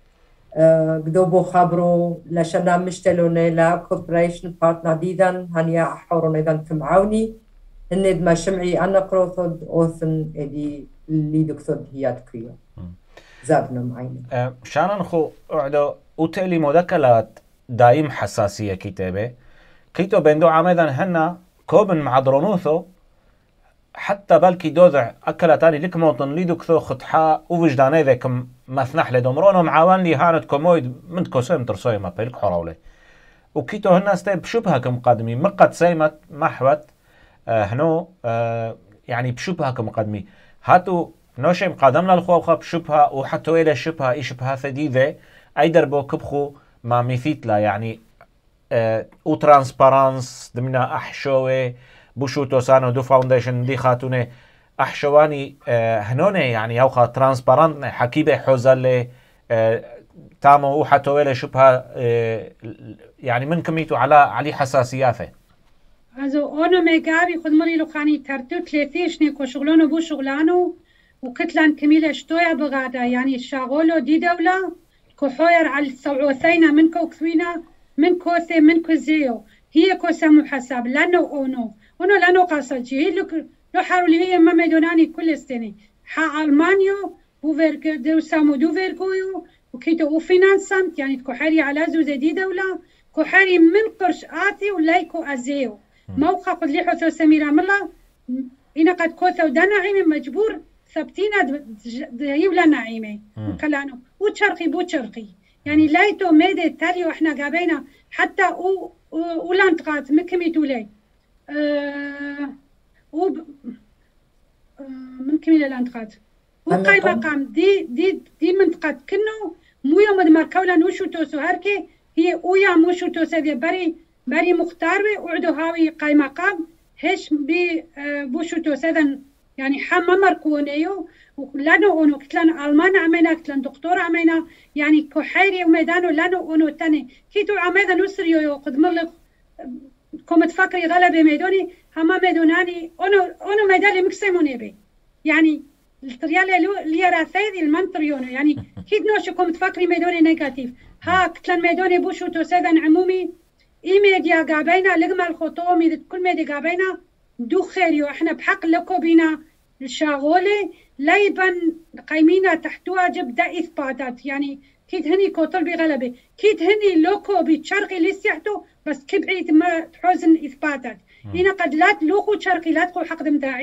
[SPEAKER 3] قدوبو خبرو لشنا مشتلوني لا كوبريشن بارتنر ديدان هنيا حورون ايضا تمعوني هند ما شمعي انا قروثود اوثن ادي اللي دكتور هي تكريو زابنا معينا
[SPEAKER 1] شانن خو اعدو اوتيلي مدكلات دايم حساسية كتابة كيتو بندو عمدان هنا كوبن مع درونوثو حتى بالكي دوذع أكلتاني لك موطن لي دكتو خطحا ووجداني ذاكم مثنح لدمرونو معاوان لي هانت كومويد من كوسيم ترسوي ما بيلك حراولي وكيتو هنا ستيب بشبهة كمقدمي مقد سيمت محوت هنو يعني بشبهة كمقدمي هاتو نوشي مقادمنا الخوخة بشبهة وحتى إلى شبهة إيش بها ثديدة أيدر بو كبخو ما ميثيتلا يعني او ترانسبارانس دمنا أحشوي بوشو توسانو دو فاونديشن دي خاتونه احشواني هنوني يعني اوخا ترانسبارنت حكيبه حوزله تامو وحتويله شبهه يعني من كميتو علي حساسياته
[SPEAKER 2] ازو انا ميغابي خد مري لو خاني ترتو تليفيش نيكو شغلانو بو شغلانو وكتلان كميله شتويا بغادا يعني شاغولو دي دوله كحوير على السوعوثينا من كوكسوينا من كوثي من كوزيو هي كوسا محساب لانو اونو لانو قاصجي لو حارولي هي ما ميدوناني كل سنه حا المانيو وفيرك دو سامو دو فيركويو وكيتو وفينانسانت يعني كحري على زو زدي دوله كحري من قرش آتي ولايكو ازيو موقع قد لي حثو سميرة ملا إنا قد كوثو دا نعيمي مجبور ثبتينا يولا نعيمي وكلانو وشرقي بو شرقي يعني لايتو ميدي تالي واحنا قابينا حتى ولانتقات مكميتو لي من كمية لانتقات وقاي مقام دي منطقة كنو مو يوم دماركولا نوشو توسو هركي هي ويا موشو توسو بري مختاروي وعدو هاوي قاي مقام هش بي بوشو توسو يعني حما مركونيو ولانو اونو كتلان ألمان عمينا كتلان دكتور عمينا يعني كحيري وميدانو لانو اونو تاني كيتو عميدا نسريو قد ملق كوم تفكري غلبة ميدوني هما ميدوناني اونو ميدالي مكسيموني بي يعني التريالي اللي راثيدي المنطريونو يعني كيد نوشو كوم تفكري ميدوني نيجاتيف ها كتلان ميدوني بوشو توسيدان عمومي اي ميديا قابينا لقما الخطومي كل ميديا قابينا دو خيريو احنا بحق لكو بينا الشاغولي لا يبان قايمينا تحتوها جبدا اثباتات يعني كيد هني كوتل بغلبه كيد هني لوكو بتشرقي لسيحتو بس كبعيت ما تحوزن اثباتات هنا قد لا تلوخو تشرقي لا تقول حق دمداعيتو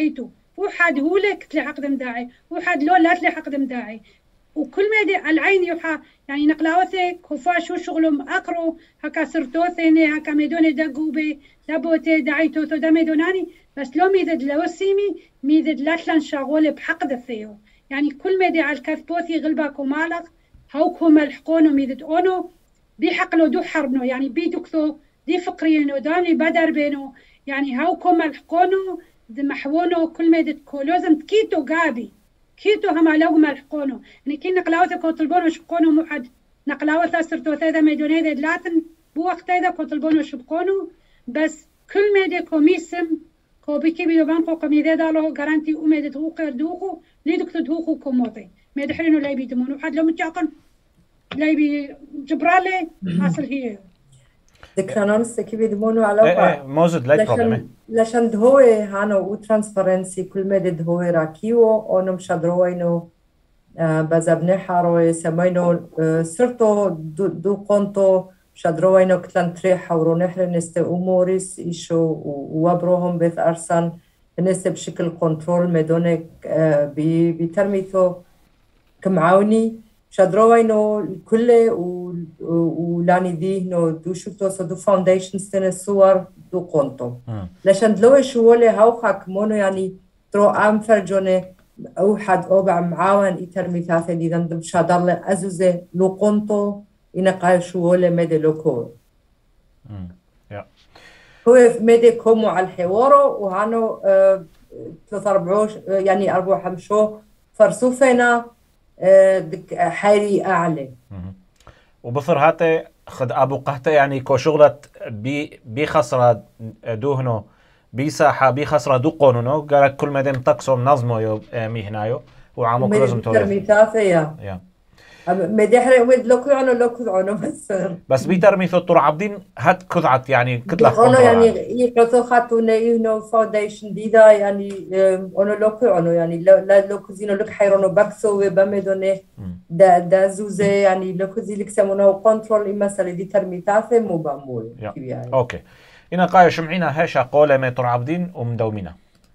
[SPEAKER 2] وحد هو لك تلي حقدم داعي وحد لو لا تلي حقدم داعي وكل ما دي العين يوحى يعني نقلاوثي كوفا شو شغلهم أقرو هكا سرتوثيني هكا ميدوني دقوبي دابوتي داعيتو تو دا ميدوناني بس لو ميدد لو سيمي ميدد لاتلان شغول بحق دفيو يعني كل ما دي على الكاثبوثي غلبك ومالك هاوكو ملحقونو ميدد اونو بيحقلو دو حربنو يعني بيدكثو دي فقرينو داني بدر بينو يعني هاوكو ملحقونو محوونو كل ما دي كولوزم كيتو قابي كيتو هما لو ملحقونو يعني كي نقلاوثا كوطلبونو شبقونو موحد نقلاوثا سرتوثا دا ميدوني دا دلاتن بو وقت دا كوطلبونو شبقونو بس كل ميدي كوميسم كو بيكي بيدو بانقو قميدي دالو غارانتي وميدي دوقير دوقو ليدوكتو دوقو كوموطي ميدي حرينو لا يبيدمونو حد لو متشاقن لا يبي جبرالي اصل هي
[SPEAKER 3] ذكرنا كيف يدمونو على وقع
[SPEAKER 1] موجود لا بروبلم
[SPEAKER 3] لشان دهوي هانو وترانسبرنسي كل مدى دهوي راكيو اونم شادروينو بزبني حاروي سمينو سرتو دو قنطو شادروينو كتلان تريحة ورونحر نستي اموريس ايشو وابروهم بيث ارسان نستي بشكل كنترول مدونك بترميثو كمعاوني شادروينو كله ولاني دي نو دو شوتو دو فاونديشن سنة الصور دو قنطو لشان دلوي شوولي هاوخاك مونو يعني ترو ام فرجوني او حد او معاون يترمي ثاثة دي دندم شادر ازوزي لو قنطو ينقاي شوولي ميدي لوكو هو ميدي كومو على الحوارو وهانو 3 يعني 4 شو فرسوفينا حيري أعلى
[SPEAKER 1] وبصر هاتي خد أبو قهتة يعني كو شغلة بخسرة دوهنو بيساحة بخسرة دو قانونو قالك كل ما دم تقسم نظمو يو مهنايو وعامو كلازم تولي
[SPEAKER 3] مدحر ود لوكو عنو بس
[SPEAKER 1] بيترميثو ترعبدين هات كذعت يعني كتلة
[SPEAKER 3] أنا يعني يقطو خاتونا ينو فاونديشن ديدا يعني أنا لوكو عنو يعني لا لوكو زينو لك حيرونو بكسو وبمدوني دا زوزة يعني لوكو زي لك سمونه كنترول مثلا دي ترميثاثة مو بامول
[SPEAKER 1] يعني أوكي هنا قاية شمعينا هاشا قولة ما ترعبدين ومدومينا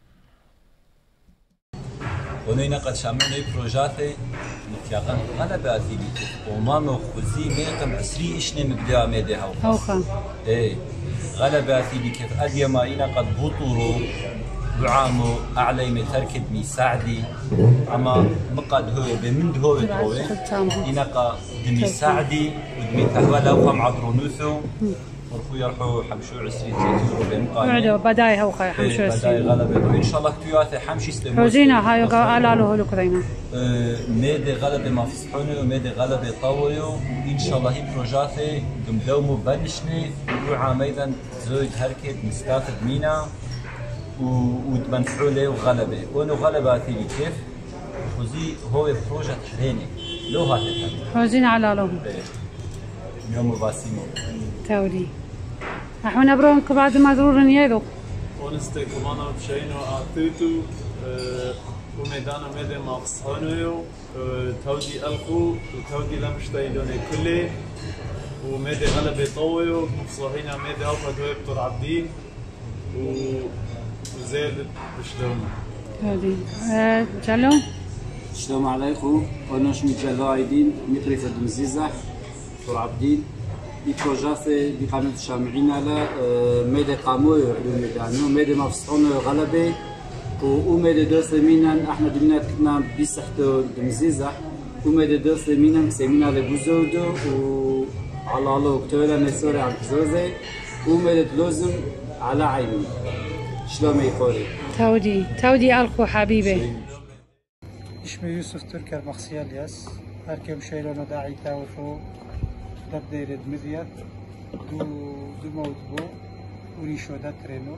[SPEAKER 16] ونينا قد شاملنا بروجاتي متيقن أنا بأثيبي ومامو خوزي ميقم عسري إشني مبدأ ميدي هوخا إيه غلبة أثيبي كيف أدي ما إنا قد بطورو دعامو أعلى متركد ميساعدي أما مقاد هو بمند هو بتروي إنا قد ميساعدي ودمي تهولا وهم عدرونوثو ورخو يرحو حمشو عسري تيتورو بمقاني
[SPEAKER 2] وعدو بداي هوخا حمشو عسري
[SPEAKER 16] بداي غلبة وإن شاء الله كتوياثي حمشي سلموسي
[SPEAKER 2] حوزينا هايو قالالو هلو كذينا
[SPEAKER 16] ميدي غلبة ما فسحوني وميدي غلبة طويو وإن شاء الله هي بروجاتي دمدومو بلشني وعاميدا زوج هركت مستافد مينا وتمنفعوا وغلبة وانو غلبة تيجي كيف خوزي هو بروجة حريني لو هاتي
[SPEAKER 2] حوزينا على لهم
[SPEAKER 16] يوم باسيمو
[SPEAKER 2] تولي نحن نبرونك بعد ما ضرورا يدو
[SPEAKER 13] ونستيق مانا بشينو اعطيتو وميدانا ميدي ما فصحانيو تودي ألقو وتودي لمشتايدوني كله وميدي غلبة طويو مفصوحينا ميدي أوفا دويب ترعبدين وزيد بشلونا
[SPEAKER 2] هادي جلو
[SPEAKER 17] السلام عليكم أنا شمي جلو عيدين متري فد مزيزح ترعبدين دي بروجاتي دي قانون الشامعين على ميدي قاموي علوم دانو ميدي مفصحونو غلبة وميدي دوس مينان احمد بنات كنا بيسحتو دمزيزح وميدي دوس مينان سيمينا لبوزودو وعلى الله كتولا نسوري عن كزوزي وميدي لوزم على عيني شلون يقولي
[SPEAKER 2] تودي ألقو حبيبي
[SPEAKER 18] اسمي يوسف تركي المخصية الياس هركب شيلونا داعي تاوفو دير دمذيات دو موت بو وريشو دا ترينو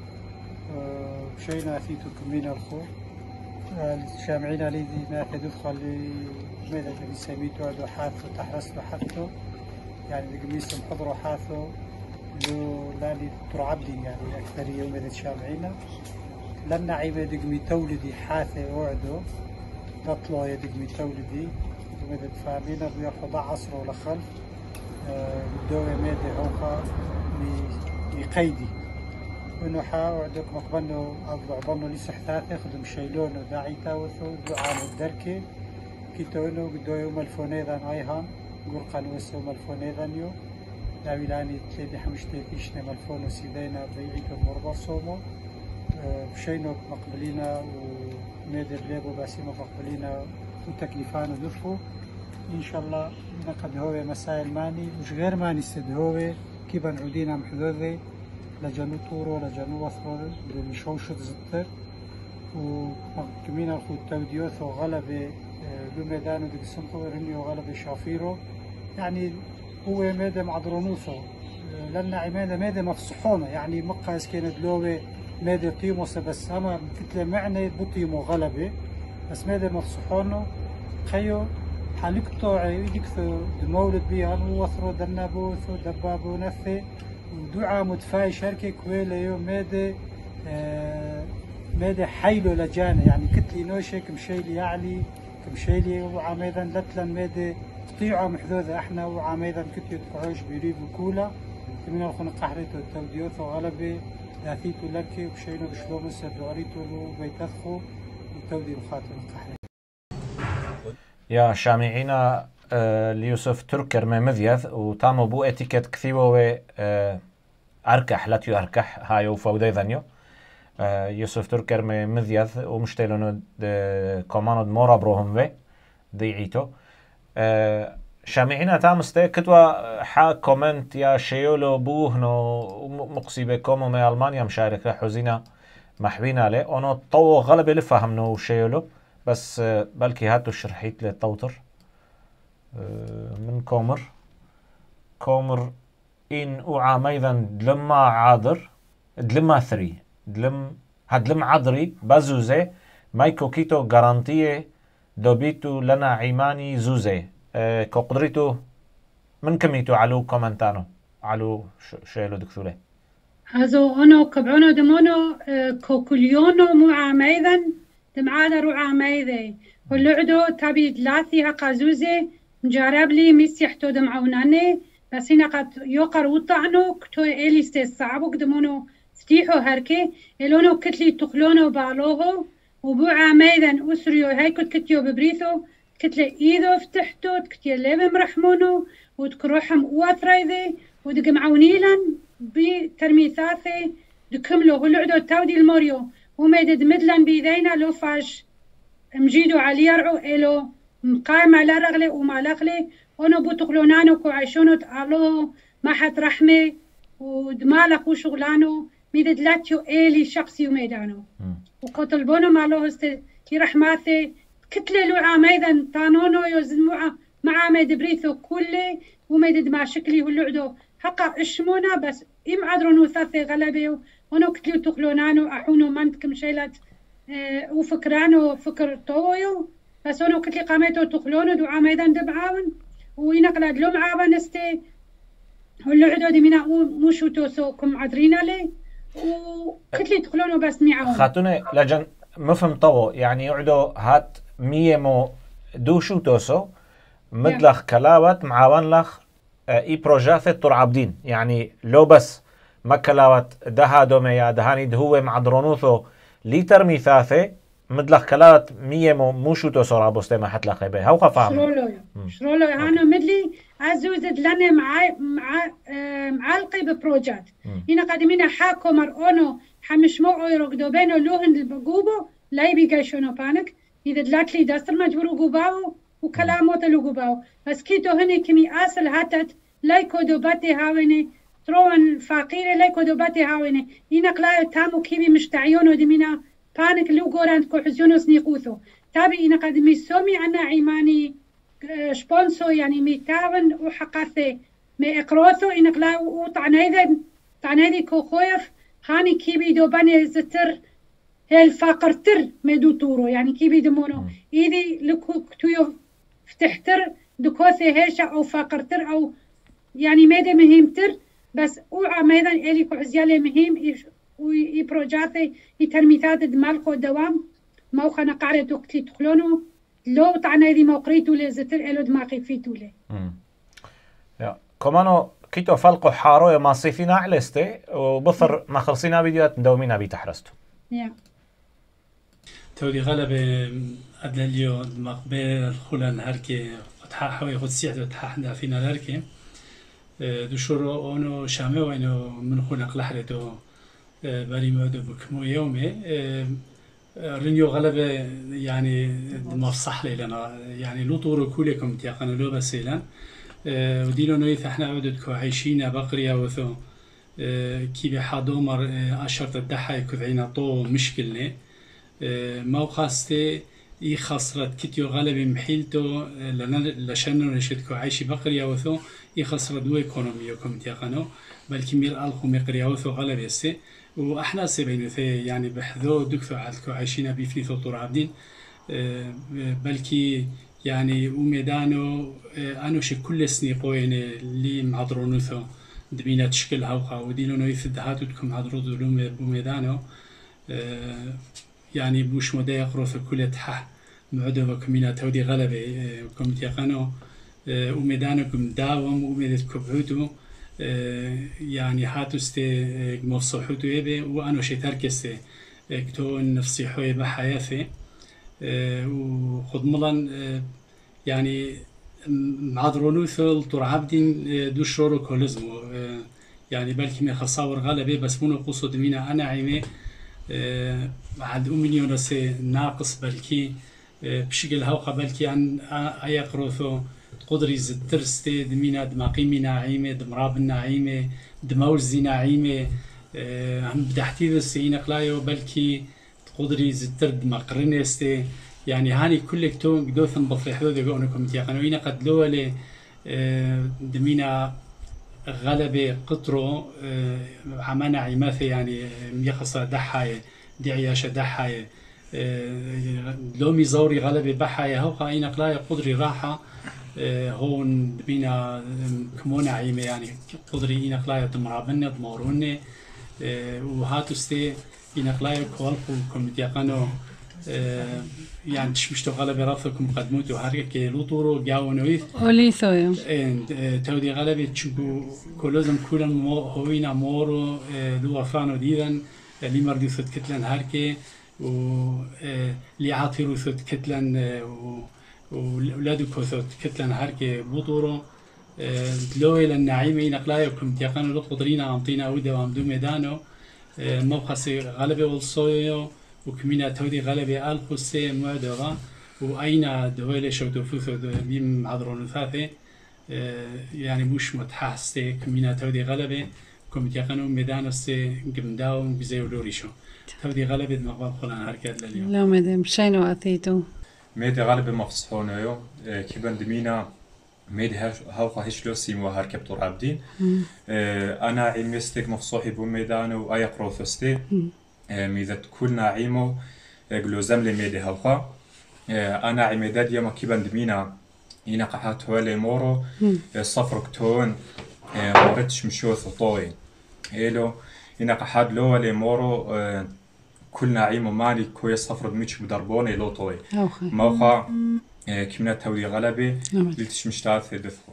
[SPEAKER 18] شينا فيتو كمين الخو الشامعين علي دي ما تدخل لماذا سميتو هذا حاثو تحرسلو حاثو يعني قميصهم حضروا حاثو لو لالي ترعبدين يعني أكثر يوم هذا الشامعين لنا عباد قمي تولدي حاثة وعدو نطلع يدقمي تولدي ماذا تفهمينا بياخد عصر ولا خلف بدو ماذا هوخا لقيدي ونوحا وعدوك مقبنو عبنو لي سحثاثي خدم شيلونو داعي تاوثو دعانو الدركي كيتونو قدويو ملفونيذان ايهان قرقان وسو ملفونيذانيو داويلاني تليدي حمشتيتيشنا ملفونو سيدينا بيعيتو مربر صومو بشينو مقبلينا وميدر ليبو باسيمو مقبلينا وتكليفانو دفو ان شاء الله نقد هو مسائل ماني مش غير ماني سد هو كيف نعودينا محذوذي لجنو طورو لجنو وثرو لشوشت زتر وكمينا الخو التوديوث وغلبة لوميدانو ديك سمخو رنيو غلبة شافيرو يعني هو ميدا معدرونوثو لأن عماده ميدا مفصحونا يعني مقاس كانت لوه ميدا طيموس بس أما كتلة معنى بطيمو غلبة بس ميدا مفصحونو خيو حالكتو عيدكثو دمولد بيان ووثرو دنابوثو دبابو نثي ودعا مدفاي شركة كويلة يوم ميدا حيلو لجانا يعني كتلي نوشي كمشيلي يعلي كمشيلي وعاميدا لتلن ميدا قطيعة محذوذة احنا وعاميدا كتلي تقعوش بيريد وكولا كمين الخون قحريتو التوديوثو غلبي داثيتو لكي وشيلو بشلومو سردواريتو لو بيتثخو وتودي الخاطر القحريتو
[SPEAKER 1] يا شامعينا ليوسف تركر من مذيذ وتامو بو اتيكت كثيوة أركح لا تيو أركح هايو فودي ذنيو يوسف تركر من مذيذ ومشتلونو كومانو مورا بروهم في ديعيتو شامعينا تامسته كتوا حا كومنت يا شيولو بوهنو مقصيبه كومو من ألمانيا مشاركة حزينة محبينا له أنو طو غلبي لفهمنو شيولو بس بلكي هاتو شرحيت للطوتر من كومر إن أعاميذا دلما عادر دلما ثري دلم عادري بزوزي مايكو كيتو غارانتيه دوبيتو لنا عيماني زوزي كو قدريتو من كميتو علو كومنتانو علو شيلو دكثولي
[SPEAKER 2] هذو أنو كبعونو دمونو كوكوليونو معاميذا دمعادا روعا مايذي واللعدو تابي دلاثي هقا زوزي مجارب لي ميسيحتو دمعوناني بس هنا قد يوقر وطعنو كتو إلي ستيصعبو قدمونو فتيحو هركي إلونو كتلي تخلونو بالوهو وبو عاميذا أسريو هاي كتيو ببريثو كتلي إيدو فتحتو تكتيو ليبي مرحمونو وتكروحم واثريذي ودقمعونيلا بترميثاثي دكملو واللعدو تاودي الموريو وميدد مدلن بيدينا لو فاش مجيدو على يرعو إلو مقايم على رغلي وما لغلي ونو بوتقلونانو كو عيشونو تعالو ما حد رحمة ودمالق وشغلانو ميدد لاتيو إلي شخصي وميدانو وقتلبونو مالو هستي رحماثي كتلة عاميدا تانونو يوزموعا مع ميد بريثو كلي وميدد ما شكلي واللعدو حقا اشمونا بس إم عدرونو ثاثي غلبيو ونو كتلو تقلونانو أحونو منتكم شيلات وفكرانو فكر طويو بس ونو كتلي قاميتو تقلونو دو عاميدا دبعاون وينقلاد لهم عابا نستي واللعدو دي منا موشو توسو كم عدرينا لي وكتلي تقلونو بس ميعاون
[SPEAKER 1] خاتوني لجن مفهم طو يعني يعدو هات ميمو دوشو توسو مدلخ كلاوات معاون لخ اي بروجاثة ترعبدين يعني لو بس ما كلاوات دها دوميا دهاني دهوه معدرونوثو ليتر ميثاثة مدلخ كلاوات ميمو موشو توسو رابوستي ما حتلاقي بي هاو قفاهم
[SPEAKER 2] شرولو هانو مدلي عزوزد لنا معالقي ببروجات هنا قادمين حاكو مرقونو حمشمو اويروك دوبينو لوهن البقوبو لا يبقى شونو بانك إذا دلاتلي داستر مجبورو قوباو وكلامو تلو قوباو بس كيتو هني كمي آسل هاتت لايكو دوباتي هاويني تروان فقيرة لايكو دوباتي هاويني هنا قلايو تامو كيبي مشتعيونو دمينا بانك لو قوراند كو حزيونو سنيقوثو تابي إنا قادمي سومي عنا عيماني شبونسو يعني ميتاون وحقاثي مي اقروثو إنا قلايو وطعنايدي كو خويف هاني كيبي دوباني زتر هي الفاقر تر ميدو تورو يعني كيبي دمونو إيدي لكو كتويو فتحتر دكوثي هيشا أو فاقر تر أو يعني ميدا مهم تر بس اوعى ميدا إلي كو عزيالي مهم ويبروجاتي يترميثات دمالكو دوام موخنا قارتو كتلي تخلونو لو طعنا يدي موقريتو لزتر إلو دماغي فيتو لي
[SPEAKER 1] كمانو كيتو فلقو حارو ما صيفينا علستي وبثر ما خلصينا فيديوهات ندومينا بيتحرستو
[SPEAKER 13] تولي غلبة أدلاليو مقبل خلان هركي فتحة حوي خد سيحة فتحة فينا هركي دوشورو أونو شامي وإنو من خلق لحرتو بري مودو بكمو يومي رنيو غلبة يعني مفصح لي لنا يعني لو طورو كولكم تيقنوا لو بسيلا وديلو نويث احنا عودتكو عايشين بقرية وثو كي بحادومر أشرت الدحاي كذعينا طو مشكلني موقعستي إي خسرت كتيو غلبي محيلتو لشنو نشتكو عايشي بقرية وثو إي خسرت دو إيكونوميو كم تيقنو بلكي مير ألخو مقرية وثو غلبي استي وإحنا سيبينو ثي يعني بحذو دكتو عالكو عايشين بفليثو ترابدين بلكي يعني وميدانو أنو شي كل سنيقوين اللي معضرونوثو دبينا تشكل هوقا ودينو نويث دهاتو تكم عضرو دولو بميدانو يعني بوش مدى يقروثو كل تحح معدو وكمينا تودي غلبي كم تيقانو وميدانو كم داوم وميدت كبهوتو يعني هاتو استي مفصوحوتو يبي وأنو شي تركستي كتون نفسي حوي بحياثي وخد ملان يعني معذرونوثل ترعبدين دو شورو كولزمو يعني بلكي من خصاور غلبي بس منو قصد مينا أنا عيمي عاد أمنيون رسي ناقص بلكي بشكل هوقا بلكي عن أيقروثو قدري زدترستي دمينا دماقي مينا عيمي دمرابنا عيمي دمورزي نعيمي هم بدحتي ذا نقلايو بلكي قدري زدتر دمقرنستي يعني هاني كل كتون قدوثن بطريحو ذي قونكم تيقنوين قد لولي دمينا غلبة قطرو عمانا عماثي يعني ميخصة دحاية دي عياشة دحاية لومي زوري غلبة بحاية هوقا اين قلايا قدري راحة هون دمينا كمونا عيمة يعني قدري اين قلايا دمرابنة دمورونة وهاتو استي اين قلايا كوالكو كم تيقنو يعني تشمشتو غلبة رافقكم قدموتو هركي لوطورو جاونويث
[SPEAKER 2] أوليثو
[SPEAKER 13] تودي غلبة تشبو كلهم كلن هوينا مورو دو وفانو ديدن اللي مردو ثت كتلن هركي واللي عاطيرو ثت كتلن وولادو كثت كتلن هركي بوطورو تلوي للنعيمة نقلايكم تيقانو لقدرينا عمطينا أودا وعمدو ميدانو موقسي غلبة والصويو وكمينا تودي غلبة الخسي معدوغا وأين دوالي شوتو فوثو بيم عذرون ثاثي يعني مش متحسي كمينا تودي غلبة كم تيقنو ميدان استي قمداو بزيو لوريشو تودي غلبة مقبال خلان هركات لليوم
[SPEAKER 2] لا مدام شينو أثيتو
[SPEAKER 19] ميدي غلبة مفصحونيو كيبان دمينا ميدي هاوقا هشلو سيمو هركب ترابدين أنا عيميستيك مفصوحي بو ميدانو وآيق روثستي ميزت كل نعيمو جلوزم لميدي هوخا أنا عميداد يوم كيبان دمينا إنا قحات هولي مورو صفركتون مورتش مشوث طوي إلو إنا قحات لو لي مورو كل نعيمو مالي كوي صفر دميتش بدربوني لو طوي موخا كمنا تولي غلبي لتش مشتاث دثخو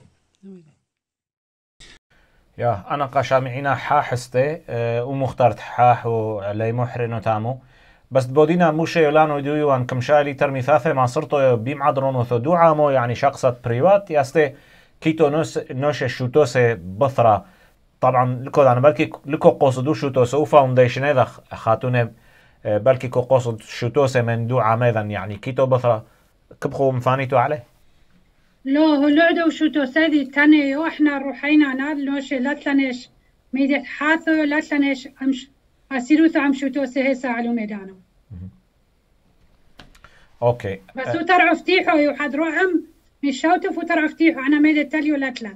[SPEAKER 1] يا أنا قشامعينا حاحستي ومختارت حاح وعلي محرن وتامو بس بودينا موشي يولانو ديو أن كمشالي ترمي ثاثة ما صرتو بيمعدرون وثدو عامو يعني شخصة بريوات ياستي كيتو نوش شوتوسي بثرة طبعا لكو أنا بلكي لكو قصدو شوتوسي وفاونديشن هذا خاتونه بلكي كو قصد شوتوسي من دو عاميذا يعني كيتو بثرة كبخو مفانيتو عليه
[SPEAKER 2] لو لعدو شوتو سيدي تاني واحنا روحينا نادلوش لا تلانيش ميدت حاثو لا تلانيش امش اسيروث عم شوتو سهسا على ميدانو
[SPEAKER 1] اوكي
[SPEAKER 2] بس ترعو فتيحو يوحد روحم مشاوتو فترعو فتيحو انا ميدت تاليو لا تلان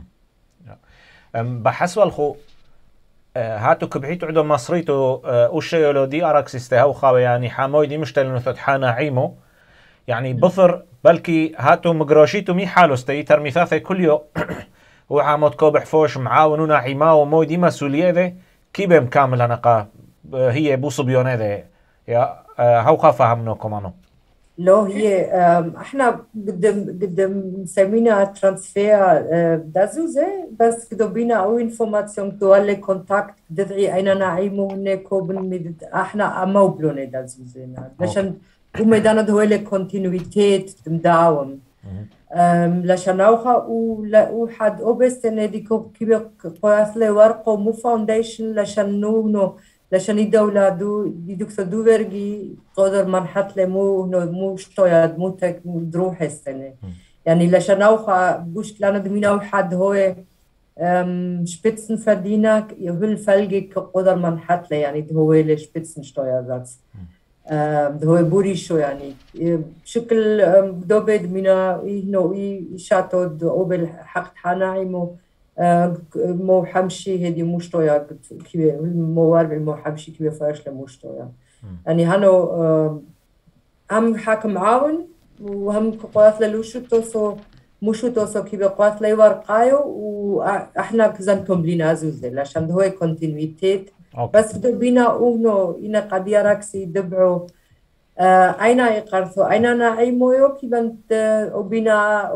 [SPEAKER 1] بحسوا الخو هاتو كبحيتو عدو مصريتو وشيولو دي اراكسيستي هاو خاوي يعني حاموي دي مشتلنو ثتحانا عيمو يعني بثر بلكي هاتو مقروشيتو مي حالو ستي ترمي ثاثي كل يوم وعامود كوبح فوش معاونونا عماو موي دي مسؤولية ذي كيبهم كامل هنقا هي بو صبيونة ذي يا هاو خافا همنو كمانو
[SPEAKER 3] لو هي احنا قدم مسمينا ترانسفير دازوزه بس كدو بينا او انفورماسيون توالي كونتاكت ددعي اين نعيمو هناكو بنمد احنا امو بلوني دازوزه لشان وميدانا دوالي كونتينويتيت تمداوم لشان اوخا وحد اوبستن ديكو كيبي قواسلي ورقو مو فاونديشن لشان نو لشان الدولة دكتور دوبرجي قدر منحت لمو مو شتويا مو تك دروح السنة يعني لشان اوخا بوش لانه دمينا وحد هو شبيتسن فردينا يهل فلجي قدر منحت له يعني هو اللي شبيتسن شتويا ذاتس هو بوري شو يعني بشكل دوبد منا إنه يشاتو دوبل حق حناعي مو حمشي هدي مشتويا كي موارد مو حمشي كي فاش لمشتويا يعني هانو هم حاكم عاون وهم قوات للوشو توسو مشو توسو كي بقوات لي ورقايو واحنا كزنكم بلينا زوزة عشان هو كونتينويتيت بس بينا اونو إنا قد يراكسي دبعو أين يقرثو أين نعيمو كي بنت وبنا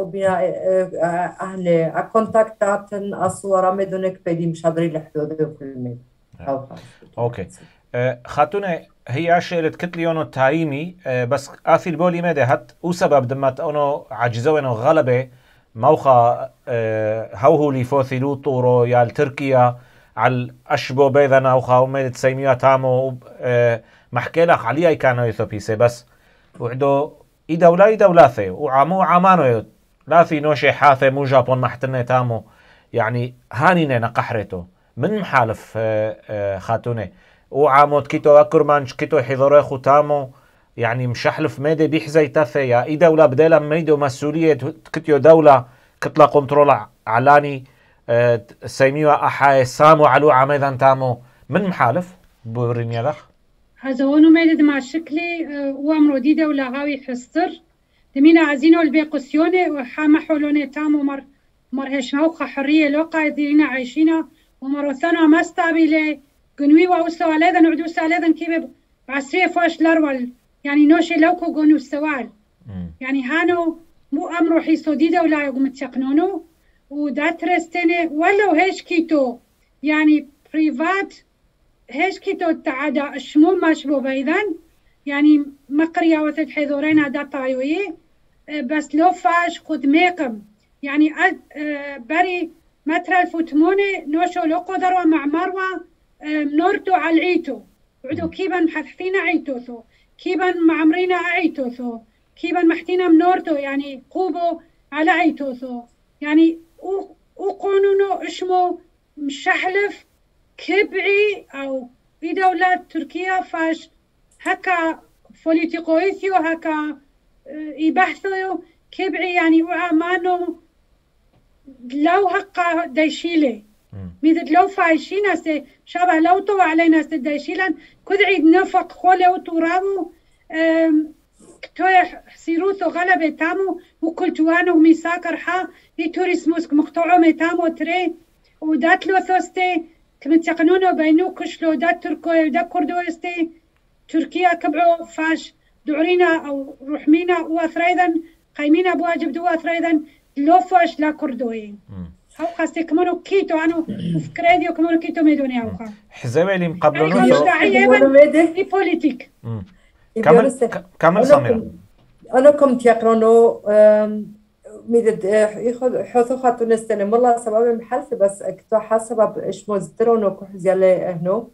[SPEAKER 3] أهل كونتاكتاتن أصورا مدونك بدي مشادري لحدود كل ميد
[SPEAKER 1] أوكي خاتونة هي أشياء كتليونو تايمي بس آثي البولي ماذا هات وسبب دمت أنو عجزو أنو غلبة موخا هوهو لي فوثيلو طورو يال تركيا على أشبو بيذنا وخا وميد سيميا تامو محكي لك عليها كانوا يثوبيسي بس وعدو إي دولاثي وعامو عامانو لاثي نوشي حاثي مو جابون محتنة تامو يعني هانينا نقحرتو من محالف خاتوني وعامو كيتو أكرمانش كيتو حضوريخو تامو يعني مشحلف ميدي بيحزي تاثي يا إي دولة بديلا ميدو مسؤولية كتيو دولة كتلا كنترول علاني سيميوا أحاي سامو علو عميدان تامو من محالف بورينيا لخ
[SPEAKER 2] هذا هو ميدد مع شكلي وامرو دي دولة غاوي حستر دمينا عزينو البيقسيوني وحاما حولوني تامو مرهش موقع حرية لو قاعدين عايشينا ومروثانا ما استابيلي قنوي وأوسو عليذا نعدو ساليذا كيب بعسرية فاش لارول يعني نوشي لوكو قنو السوال يعني هانو مو أمرو حيسو دي دولة يقوم تيقنونو وداترستيني ولو هيش كيتو يعني بريفات هيش كيتو تعادة الشمو ما شبو بيذن يعني مقرية وثد حيثورين هذا طايوي بس لو فاش خد ميقم يعني بري متر الفوتموني نوشو لو قدروا مع مروة نورتو على العيتو عدو كيبا محثينا عيتوثو كيبا معمرينا عيتوثو كيبا محتينا منورتو يعني قوبو على عيتوثو يعني وقانونو اشمو مشحلف كبعي أو في دولة تركيا فاش هكا فوليتيقويثيو هكا يبحثوا كبعي يعني وعمانو لو هكا دايشيلي ميدت لو فايشين هسه شابه لو طوى علينا هسه دايشيلان كدعيد نفق خولي وتورابو كتوية سيروثو غلبة تامو وكلتوانو وميساكر حا في توريسموس مقطوعو ميتامو تري وداتلو ثوستي كمن تقنونو بينو كشلو دا تركو دا كردو استي تركيا كبعو فاش دعرينا او روحمينا واثريدا قايمينا بواجب دو اثريدا لو فاش لا كردوي او خاصة كمانو كيتو عنو وفكريديو كمانو كيتو ميدوني او خا
[SPEAKER 1] حزاوي اللي مقابلونو
[SPEAKER 2] يعني مشتاعية في بوليتيك
[SPEAKER 1] كمل سميرة
[SPEAKER 3] أنا كنت يقرنو ميدد ياخذ حوثو خاتون السنة والله سبب محلفة بس كتو حسب إيش مزدرونو كحزيالي هنو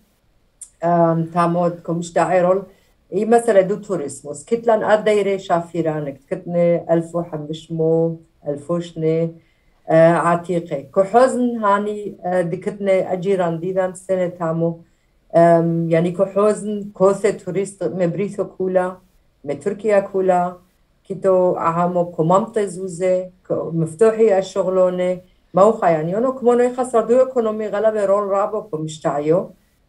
[SPEAKER 3] تامود كمش داعيرول إيه مثلا دو توريسموس كتلان أديري شافيرانك كتني ألفو حمشمو ألفوشني عتيقي كحزن هاني دكتني أجيران ديدان سنة تامو يعني كحزن كوثة توريست مبريثو كولا متركيا كولا كيتو عامو كمامتة زوزة مفتوحي الشغلونة موخا يعني أنو كمانو يخسر دو اكونومي غلبة رول رابو كمشتعيو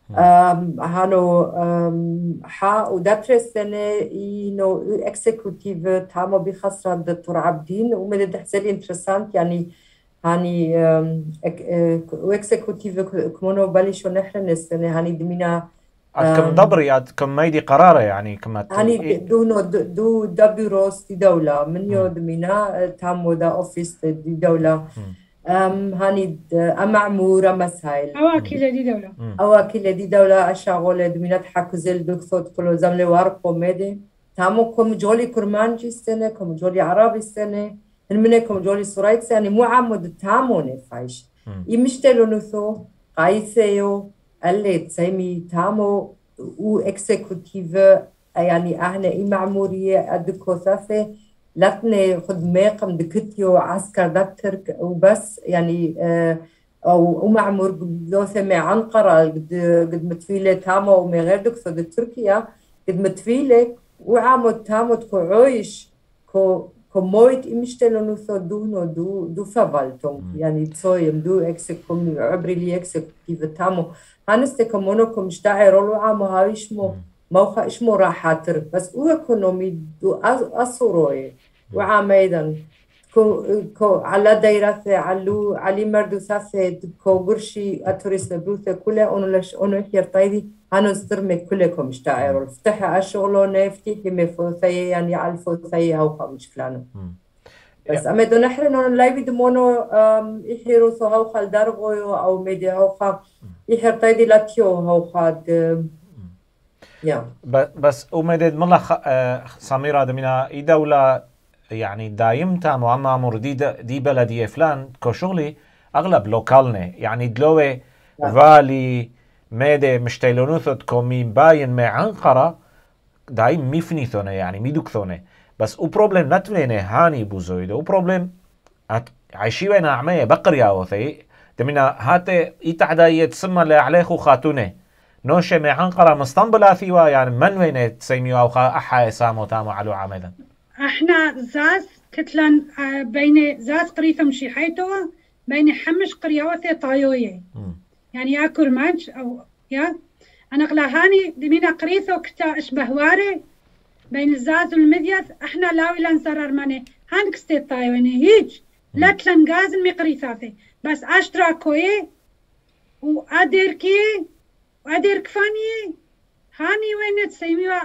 [SPEAKER 3] هانو حا وداتر السنة إنو اكسيكوتيف تامو بخسر د ترعبدين ومدد حزالي انترسانت يعني هاني واكسيكوتيف كمانو باليشو نحرن السنة هاني دمينا
[SPEAKER 1] أتكم دبري أتكم ميدي قرارة يعني كما
[SPEAKER 3] يعني دو دبيروس دي دولة من يود منا تامو دا أوفيس دي دولة هاني أمعمورة مسائل
[SPEAKER 2] أواكيل دي دولة
[SPEAKER 3] أواكيل دي دولة أشغل دمينات حكوزل دكتور كله زملي وارقو ميدي تامو كم جولي كرمانجي السنة كم جولي عربي السنة من كم جولي سورايت سنة مو عمود تامو نفايش يمشتلو نثو قايسيو اللي تسمي تامو و اكسكوتيف يعني احنا معمورية ادكو ثاثة لاتني خدمة قم دكتيو عسكر دكتر وبس يعني او معمور دوثة مع عنقرة قد متفيلة تامو ومن غير دكتور دي تركيا قد متفيلة وعامد تامو تكو عويش كو مويت إمشتلو نوثو دو فافالتون يعني تسويم دو اكسكوم عبري لي اكسكوتيف تامو هانستكم مونوكم شتاعرولو عامو هاويشمو موخا إشمو راحاتر بس او اكونومي دو أصوروي وعاميدا كو على دايرة علي مردو ثاثة كو قرشي أتوريس نبروثة كله أنو يرطايدي هانو استرمي كلكم شتاعرول فتحي أشغلو نفتحي مفوثي يعني على الفوثي هاوخا مشكلانو بس أما دو نحرنو لايبي دمونو إحيرو ثو هاوخا الدارغويو أو ميدي هاوخا إحيرطايدي لاتيو هاوخا
[SPEAKER 1] بس ومدد ملا سميرة دمينا إي دولة يعني دايمتا معمر دي بلدية فلان كشغلي أغلب لوكالني يعني دلوه فالي ميدي مشتيلونوثت كومي باين مع أنقرة دايم ميفني ثونه يعني ميدوك ثونه بس او بروبلم نتلينه هاني بوزويد او بروبلم عايشي وين أعمية بقرية وثي دمينا هاتي إتعدا يتسمى لعليخو خاتونه نوشة مع أنقرة مستنبلا ثيوا يعني من وين تسيميوا أو أحا سامو تامو علو عمدا
[SPEAKER 2] احنا زاز كتلان بين زاز قريثة مشيحيتوا بين حمش قريوثي طايوية يعني يا كرمانج او يا انا قلاهاني دمينا قريثة كتا اشبه واري بين الزاز والمديث احنا لاوي لنزرر ماني هانك ستيت طايويني هيج لا تلان غازن مي قريثاثي بس اشترا كوي وادير كي وادير كفاني هاني وين تسيميوا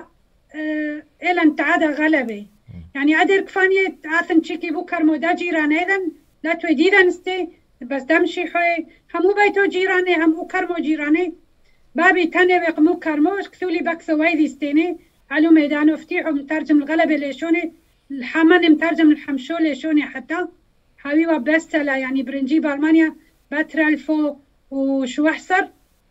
[SPEAKER 2] إلان تعادى غلبي يعني أدير كفانية آثن تشيكي بوكر مودا جيران أيضا لا تويديدا نستي بس دمشي حوي همو بيتو جيراني همو كرمو جيراني بابي تاني بيقمو كرموش كثولي بكسو ويدي ستيني علو ميدانو افتيحو مترجم الغلبة ليشوني الحمان مترجم الحمشو ليشوني حتى حبيبا بستلا يعني برنجي بألمانيا باترالفو وشو أحسر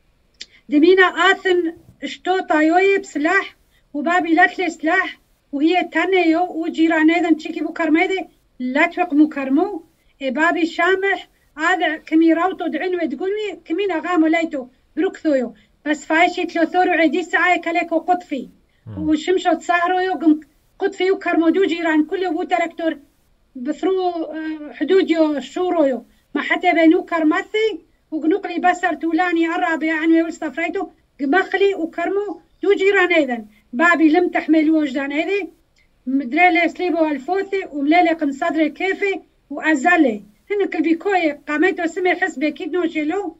[SPEAKER 2] دمينا آثن اشتو طايوي بسلاح وبابي لاتلي سلاح وهي تانيو وجيران ايضا تشيكي بوكرميدي لا توقمو كرمو بابي شامح هذا كمي راوتو دعنو تقولي كمين اغامو ليتو بروكثويو بس فايشي تلوثورو عدي ساعة كاليكو قطفي وشمشو تساهرو يوغم قطفي وكرمو دو جيران كله بو تركتور بثرو حدوديو شورويو ما حتى بينو كرماثي وقنقلي بسر تولاني الرابع عنوي والصفريتو قمخلي وكرمو دو جيران ايضا بابي لم تحمل وجدان ايضا مدريلي سليبو الفوثي ومليلي قنصدري كيفي وازالي هن كل بيكوي قاميتو سمي حسبي اكيد نوشي لو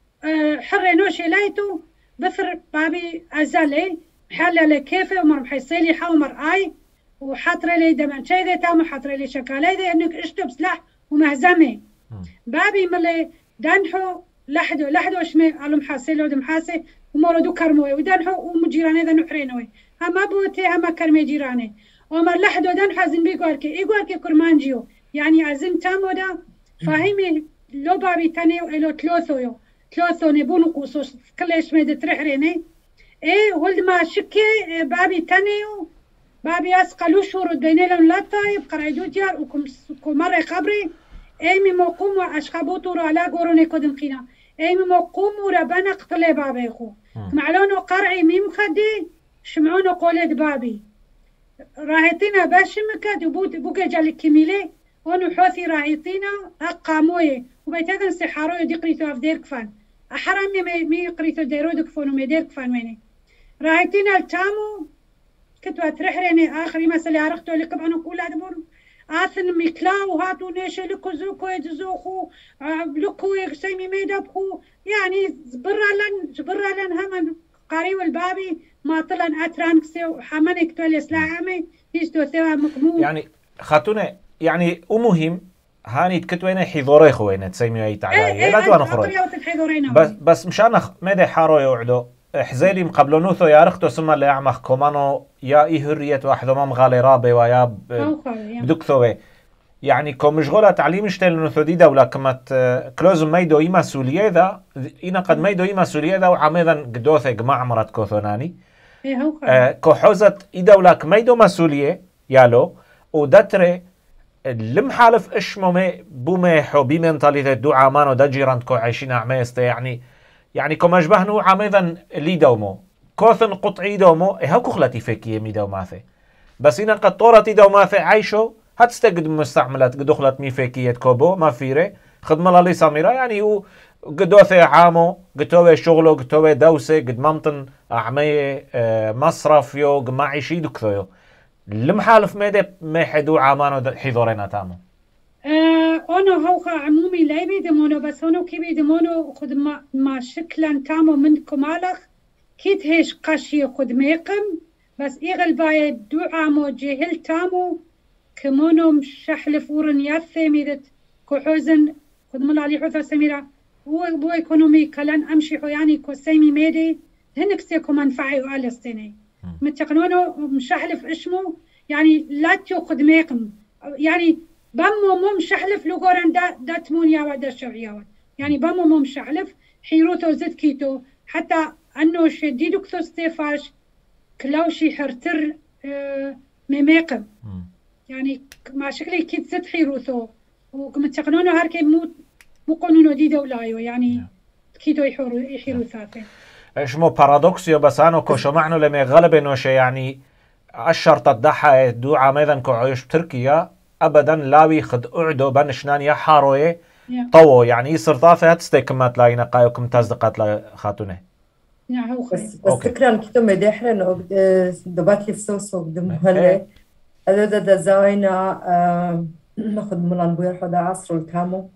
[SPEAKER 2] حري نوشي لايتو بثر بابي ازالي محلل كيفي ومر محيصيلي حومر اي وحاطري لي دمان شايدي تام حاطري لي شكاليدي انك اشتب سلاح ومهزمي بابي ملي دانحو لحدو شمي على محاسيلو دمحاسي ومولدو كرموي ودانحو ومجيراني ذا نحرينوي هما بوتي هما كرمي جيراني ومر لحدو دانحو زن بيقواركي إيقواركي كرمانجيو يعني أزن تامو دا فاهمي لو بابي تاني وإلو تلوثو نبونو قوسوش كلش ميدي ترحريني إيه ولد ما شكي بابي تاني بابي أسقلو شورد بينيلون لا طايب قرايدو ديار وكمري قبري ايمي موقوم واشخابوتو على قوروني كودن قينا ايمي موقوم وربنا قتلي بابي خو معلونو قرعي ميم خدي شمعونو قولد بابي راهيتينا باشمكد وبوكا جالي كيميلي ونو حوثي راهيتينا اقاموي وبيتاذن سحارو يدي قريتو اف دير كفان احرامي مي قريتو ديرو دكفون ومي دير كفان ويني راهيتينا التامو كتوا ترحريني اخري مسألة عرقتو اللي قبعنو كولا دمونو آثن ميكلاو هاتو نيشة لكو زوكو يتزوخو لكو يكسيمي ميدبخو يعني جبرا لن همان قاري والبابي ما طلن أترانكسي وحمنك تولي سلاعمي يشتو ثوا مقمو
[SPEAKER 1] يعني خاتونة يعني ومهم هاني تكتوينه حضوري خوينه تسمي أي تعالى لا توان خروج بس مشان مدى حارو يوعدو حزيلي مقبلونوثو يا رختو سما اللي يعمخ كومانو يا إهرية واحد ما مغالي رابي ويا بدكثوه يعني كو مشغولة تعليم اشتغل نثودي دولة كمت كلوز ميدو إي مسؤولية ذا إنا قد ميدو إي مسؤولية ذا وعميدا قدوثة جماعة مرات كوثوناني كو حوزت إي دولة كميدو مسؤولية يالو ودتري المحالف اشمو بومي حبي منطالية دو عامانو دا جيران كو عايشين عميسته يعني كو مجبهنو عميدا اللي دومو كوثن قطعي دومو هاو كخلتي فيكي ميدو ماثي بس إنا قد طورتي دو ماثي عايشو هتستقد مستعملات قد دخلت ميفيكية كوبو ما فيره خدمة لي سميرة يعني قدوثي عامو قدوثي شغلو قدوثي دوسي قد ممطن أعمية مصرف يو قد معيشي دكثيو المحالف ميدي ميحدو عامانو حضورينا تامو
[SPEAKER 2] أنا هوخا عمومي لا بيدمونو بس هونو كي بيدمونو خد ما شكلا تامو منكم مالخ كيت هيش قشي خد ميقم بس إيغل باي دو عامو جهل تامو كمونو مشحل فورن ياثي ميدت كحوزن خد ملا علي حوثا سميرة هو بو ايكونومي كلان امشي يعني كو سيمي ميدي هنك سيكو منفعي وآلستيني متقنونو مشحلف اشمو يعني لا تيوخد ميقم يعني بمو مو مشحلف لغورن دا تمون ياوات دا شوعياوات يعني بمو مو مشحلف حيروتو زد كيتو حتى انو شديدو كثو ستيفاش كلاوشي حرتر ميقم يعني ما شكلي كيد زد حيروتو ومتقنونو هاركي مو قانونو دي دولايو يعني كيدو يحيرو ثاثي
[SPEAKER 1] اشمو بارادوكسيو بس انو كوشو معنو لما غلب نوشي يعني الشرطة الضحى دو عاميذن كو عيش بتركيا ابدا لاوي خد اعدو بنشنان يا حاروي طوو يعني يصير ثاثي هتستيكمات لاينا قايو كم تازدقات لا خاتونه
[SPEAKER 3] بس فكرا كتو مدحرن دوبات يفسوسو قدم هلا هذا دا زاينا ناخد ملان بوير حدا عصر التامو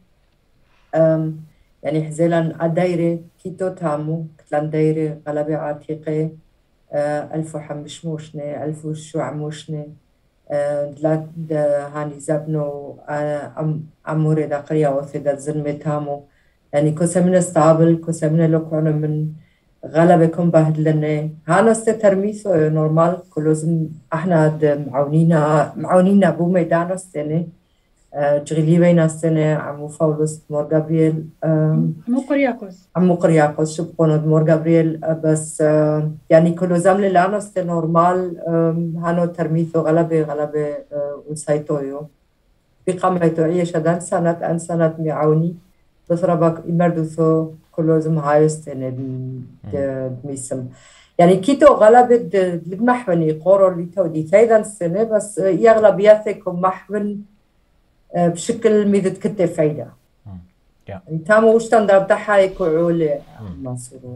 [SPEAKER 3] يعني حزيلان عدايري كيتو تامو كتلان دايري غلبي عاتيقي ألفو حمشموشني ألفو شوعموشني دلات هاني زبنو عموري دا قرية وثيدا زلمي تامو يعني كوسمنا ستابل كوسمنا لوكونا من غلبكم بهدلني هانو ترميسو نورمال كلوزم احنا معاونينا بو ميدانو ستيني جغلي بينا ستيني عمو فاولوس مور جابرييل عمو قرياقوس شو بقونو مور جابرييل بس يعني كلوزم لانو ستي نورمال هانو ترميسو غلبي وسايتويو بقاميتو عيش دان سنة معاوني بس ربك يمردوثو كلوزم هايستن دميسم يعني كيتو غلبت المحوني قورو اللي تودي ثايدا السنة بس يغلبياتكم محون بشكل ميدت كتة فايدة يعني تامو وشتن بتاعها يكوعولي مصورو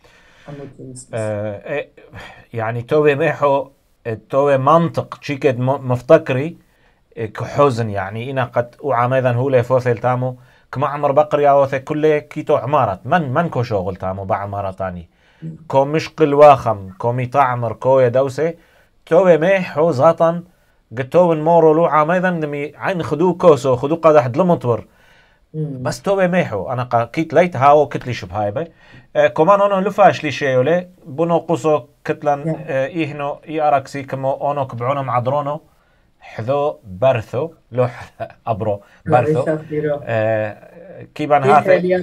[SPEAKER 1] يعني توي ميحو توي منطق شيكد مفتكري كحوزن يعني إنا قد وعامذا هو لفوثل تامو كما عمر بقري أوثي كله كيتو عمارة من كو شغل تامو بعمارة تاني كو مشقل واخم كو ميطعمر كو يدوسي توي ميحو زغطن قتو مورو لو عامذا نمي عين خدو كوسو خدو قدح دلمطور بس توي ميحو أنا كيت ليت هاو كتلي شبهايبه كمان أنا لفاش لي شيولي بنو قصو كتلن إيهنو يأركسي كمو أونو كبعونو معدرونو حذو برثو لوح أبرو برثو كيبان هاثي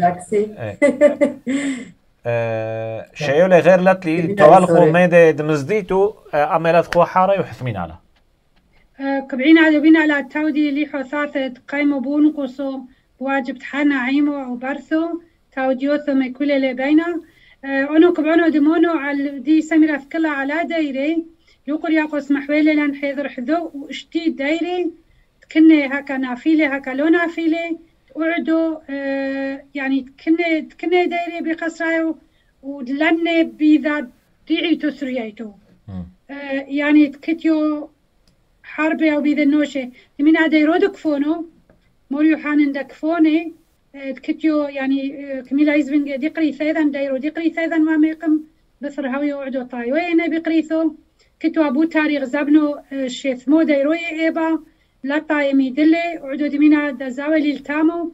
[SPEAKER 1] شيولي غير لتلي توالخو ميدي دمزديتو أميلات خو حارة يحثمين على
[SPEAKER 2] كبعين على بين على التودي اللي حثاثة قيمو بونقصو بواجب تحانا عيمو أو برثو توديوثو ميكولي اللي بينا أنو كبعونو دمونو على دي سميرة كلها على دايري يقول ياقوس محويلي لان حيضر حذو واشتي دايري تكني هكا نافيلي هكا لو نافيلي وعدو يعني تكني دايري بقصرايو ودلني بذا ديعي تسريايتو يعني تكتيو حربي او بذا النوشي من هذا يرودو كفونو موريو حانن دا كفوني تكتيو يعني كميلا يزبن ديقري ثايدا دايرو ديقري ثايدا ما ميقم بثر هاوي وعدو طايوين بقريثو كتو أبو تاريخ زبنو شيثمو دايروي إيبا لا طايمي دلي وعدو دمينا دزاولي التامو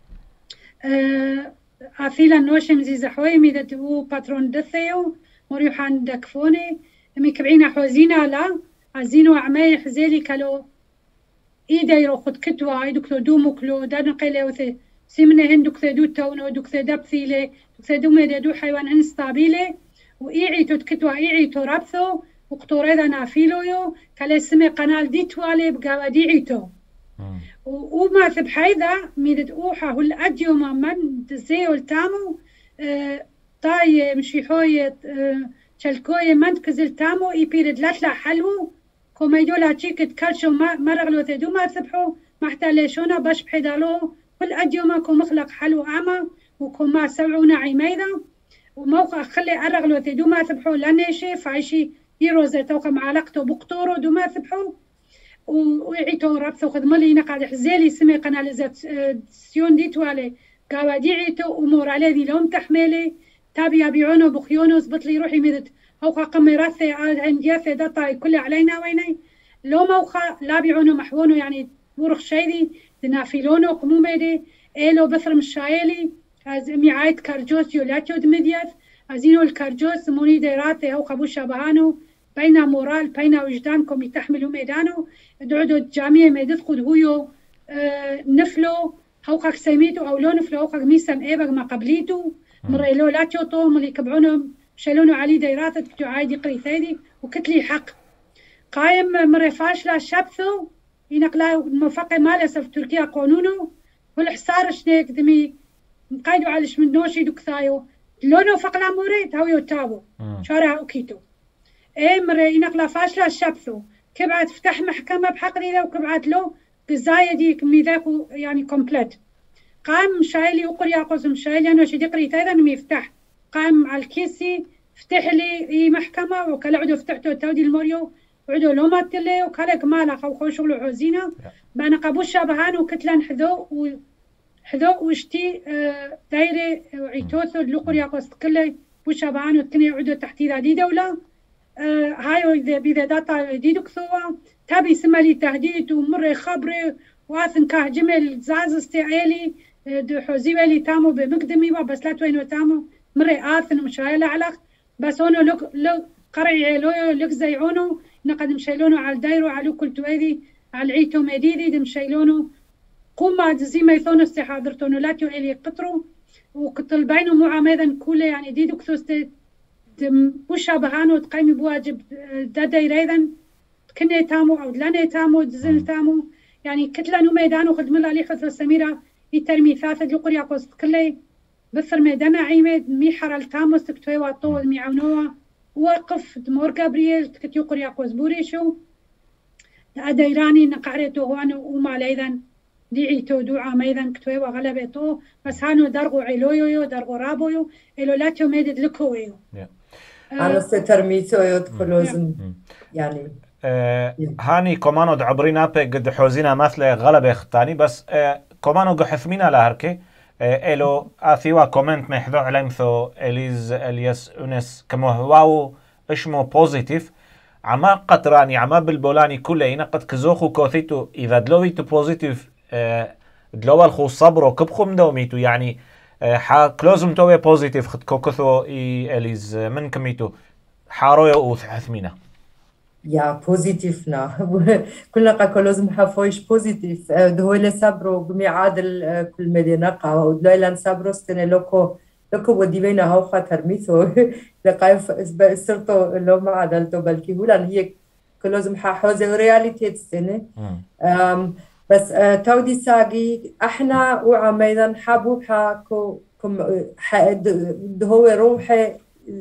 [SPEAKER 2] أثيلا نوشم زي زحوي ميدتو باترون دثيو مريحان دكفوني مكبعينا حوزينا لا عزينو عماي حزيلي كالو إيدا يروخد كتوا إيدوكتو دوموكلو دانا قيلي وثي سيمنا هندوكتو دو تونو دوكتو دابثيلي دوكتو دوميدا دو حيوان انستابيلي وإيعي تكتوا إيعي ترابثو وقطوريدا نافيلويو كالي سمي قنال دي توالي بقاوا ديعيتو وما ثبحيدا ميدت أوحا هل أديو من دزيو التامو طاي مشيحوية شلكوية منتكز التامو إيبيرد لاتلا حلو كوما يدولا تشيكت كالشو مرغلو ثدو ما ثبحو محتاليشونا باش بحيدالو هل أديو ما كو مخلق حلو أعمى وكوما سوعونا عيميدا وموقع خلي أرغلو ثدو ما ثبحو لانيشي فعيشي يروزي توقع معلقتو بقطورو دو ما ثبحو ويعيتو رابثو خدمالي نقعد حزيلي سمي قناليزاسيون دي توالي قاوادي عيتو أمور عليه دي لوم تحميلي تابي يبيعونو بخيونو زبطلي روحي مدت هوخا قميراثي عندياثي داطاي كل علينا ويني لو موخا لا بيعونو محوونو يعني ورخ شيدي دنافيلونو قموميدي إيلو بثر مشايلي ميعايد كارجوس يولاتيو دمدياث عزينو الكارجوس موني ديراتي هوخا بوشا بهانو بين مورال بين وجدانكم يتحملوا ميدانو دعودو الجامعة ميدت خد هويو نفلو هوقك سيميتو أو لو نفلو هوقك ميسم إيبك ما قبليتو مريلو لا تشوطو ملي كبعونهم شالونو علي ديراتت كتو عايدي قريثيدي وكتلي حق قايم مري فاشلة شابثو ينقلا الموفقة مالسة في تركيا قانونو والحصار شنيك دمي مقايدو علش من نوشي دوكثايو لونو فقلا موريت هاو يوتابو شارع وكيتو ايه مري ينقلا فاشلة شابثو كبعت فتح محكمة بحق لي وكبعت له قزايا ديك ميذاكو يعني كومبليت قام شايلي وقريا قسم شايلي أنا شدي قريت أيضا ميفتح قام على الكيسي فتح لي محكمة وكلا عدو فتحته تودي الموريو وعدو لو مات لي وكلا كمالا خو شغل عوزينا بأنا قابوش شابهان وكتلان حذو وشتي دايري وعيتوثو اللي قريا قصد كله بوش شابهان وتكني عدو تحتي ذا دي دولة هايو إذا بيذا داتا ديدو كثوا تابي سمالي تهديد ومري خبري واثن كهجمل زاز استعيلي دو حوزيوالي تامو بمقدمي بس لا توينو تامو مري آثن مشايلة علق بس هونو لو قرعي لويو لك زيعونو نقد مشايلونو على الدايرو على كل تويدي على العيتو مديدي دم مشايلونو قوما زي ما يثونو استحاضرتونو لا تو إلي قطرو وكطلبينو معاميدا كله يعني ديدو كثوستي وشا بهانو تقيمي بواجب دا دايريدا كني تامو أو دلاني تامو دزن تامو يعني كتلا نو ميدانو خدم الله لي خذ سميرة يترمي ثاثة لقرية قصد كلي بثر ميدانا عيمد ميحر التامو سكتوي وطول ميعونوا وقف دمور جابرييل تكتيو قرية قصد بوريشو دا دايراني نقعريتو هوانو وما ليدا ديعيتو دوعا ميدا كتوي وغلبتو بس هانو درغو علويو درغو رابويو إلو لاتيو ميدد لكويو
[SPEAKER 3] أنا سترميتو يدخلوزن يعني
[SPEAKER 1] هاني كمانو دعبرينا قد حوزينا مثل غلب اختاني بس كمانو قحثمينا لهركي إلو آثيوا كومنت محذو علمثو إليز أونس كمو هواو إشمو بوزيتيف عما قطراني عما بالبولاني كلينا قد كزوخو كوثيتو إذا دلويتو بوزيتيف دلوال الخو صبرو كبخم دوميتو يعني كلوزم توي بوزيتيف خد كوكثو إليز من كميتو حارويو وثحثمينا
[SPEAKER 3] يا بوزيتيفنا كلنا كلوزم حفويش بوزيتيف دهول صبرو بميعادل كل مدينة قا ودلويلان صبرو استنى لوكو وديبينا هاو خاطر ميثو لقايف سرتو لو ما عدلتو بلكي هولان هي كلوزم حوزي رياليتي تستنى بس تودي ساقي احنا وعميدا حابو حاكو كم هو روحي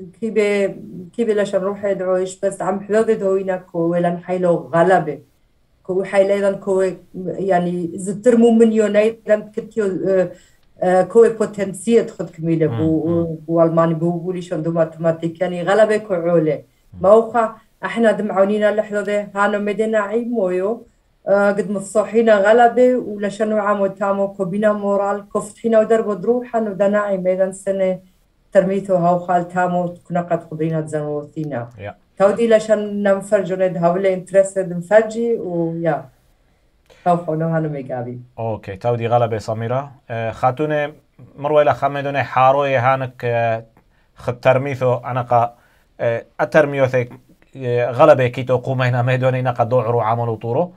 [SPEAKER 3] كيبي لشان روحي دعويش بس عم حلوذي دوينا كو ولان حيلو غلبة كو حيليدان كو يعني زترمو مليوني دان كتيو كو بوتنسية تخد كميلة بو ألماني بو ليشون دو ماتماتيك يعني غلبة كو عولة موخا احنا دمعونينا لحلوذي هانو مدينة عيمويو قد مفصوحينا غلبة ولشانو عامو تامو كو بينا مورال كو فتحينا ودربو دروحا ودناعي ميدان سنة ترميتو هاو خال تامو كنا قد قضينا تزنوثينا تودي لشان نمفرجون هاولي انترستد مفرجي ويا خوفونو هانو ميقابي
[SPEAKER 1] اوكي تودي غلبة سميرة خاتونة مرويلة خمدوني حاروي هانك خد ترميثو أنا الترميوثي غلبة كيتو قومينا ميدوني نقا دوعرو عملو طورو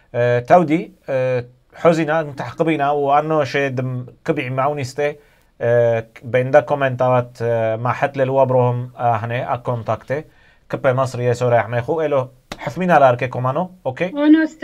[SPEAKER 1] تودي حزنا تحقبينا وأنه شيء كبيع معونيستي بين دا كومنتات مع حتل الوابروهم هنا أكونتاكتي كبه مصرية سوري احميخو إلو حفمينا لاركي كومانو أوكي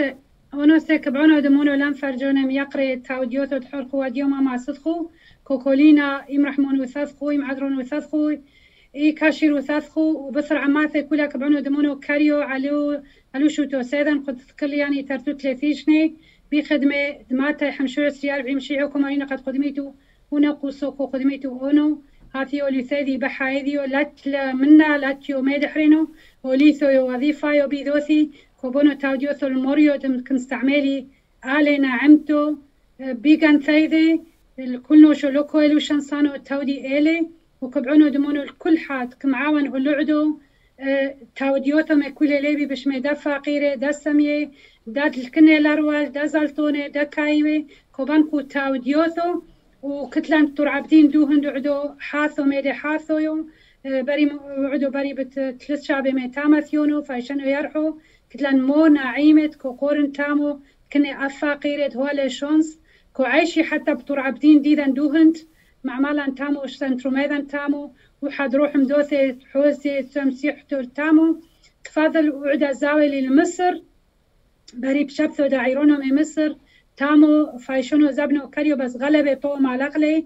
[SPEAKER 2] ونوستي كبعونو دمونو لم فرجونم يقري تاوديوتو تحرقو وديوما مع صدخو كوكولينا يمرحمون وثاثخو يمعدرون وثاثخو كاشير وثاثخو وبصر عماثي كلها كبعونو دمونو كاريو علو شوتو سيدان قد تذكر يعني ترتو 30 شني بخدمة دماتا حمشور سريال بيمشي حكومة قد قدميتو هنا قوسوكو قدميتو هونو هاتيو لثاذي بحايديو لاتلا منا لاتيو ميدحرينو وليثو وظيفة يبيدوثي كوبونو تاوديوثو الموريو كنستعملي آلينا عمتو بيغان ثايذي الكلنو شلوكو إلو شنصانو تاودي إلي وكبعونو دمونو الكل حات كمعاون هلوعدو تاوديوثو مكولي ليبي بش ميدا فاقيري دا سميه داد الكني الأروال دا زالتوني دا كايوي كوبانكو تاوديوثو وكتلان ترعبدين دوهن عدو حاثو ميدي حاثو يوم بري عدو بري بتلس شعبي ميتامثيونو فايشانو يرحو كتلان مو نعيمت كو قورن تامو كني أفاقيرت هوالي شونس كو عايشي حتى بترعبدين ديدان دوهنت مع مالان تامو اشتنترو ميدان تامو وحد روح مدوثي حوزي تمسيحتو تامو كفاضل وعدا زاوي لمصر بري بشبثو داعيرونو من مصر تامو فايشونو زبنو كاريو بس غلبة طو مالقلي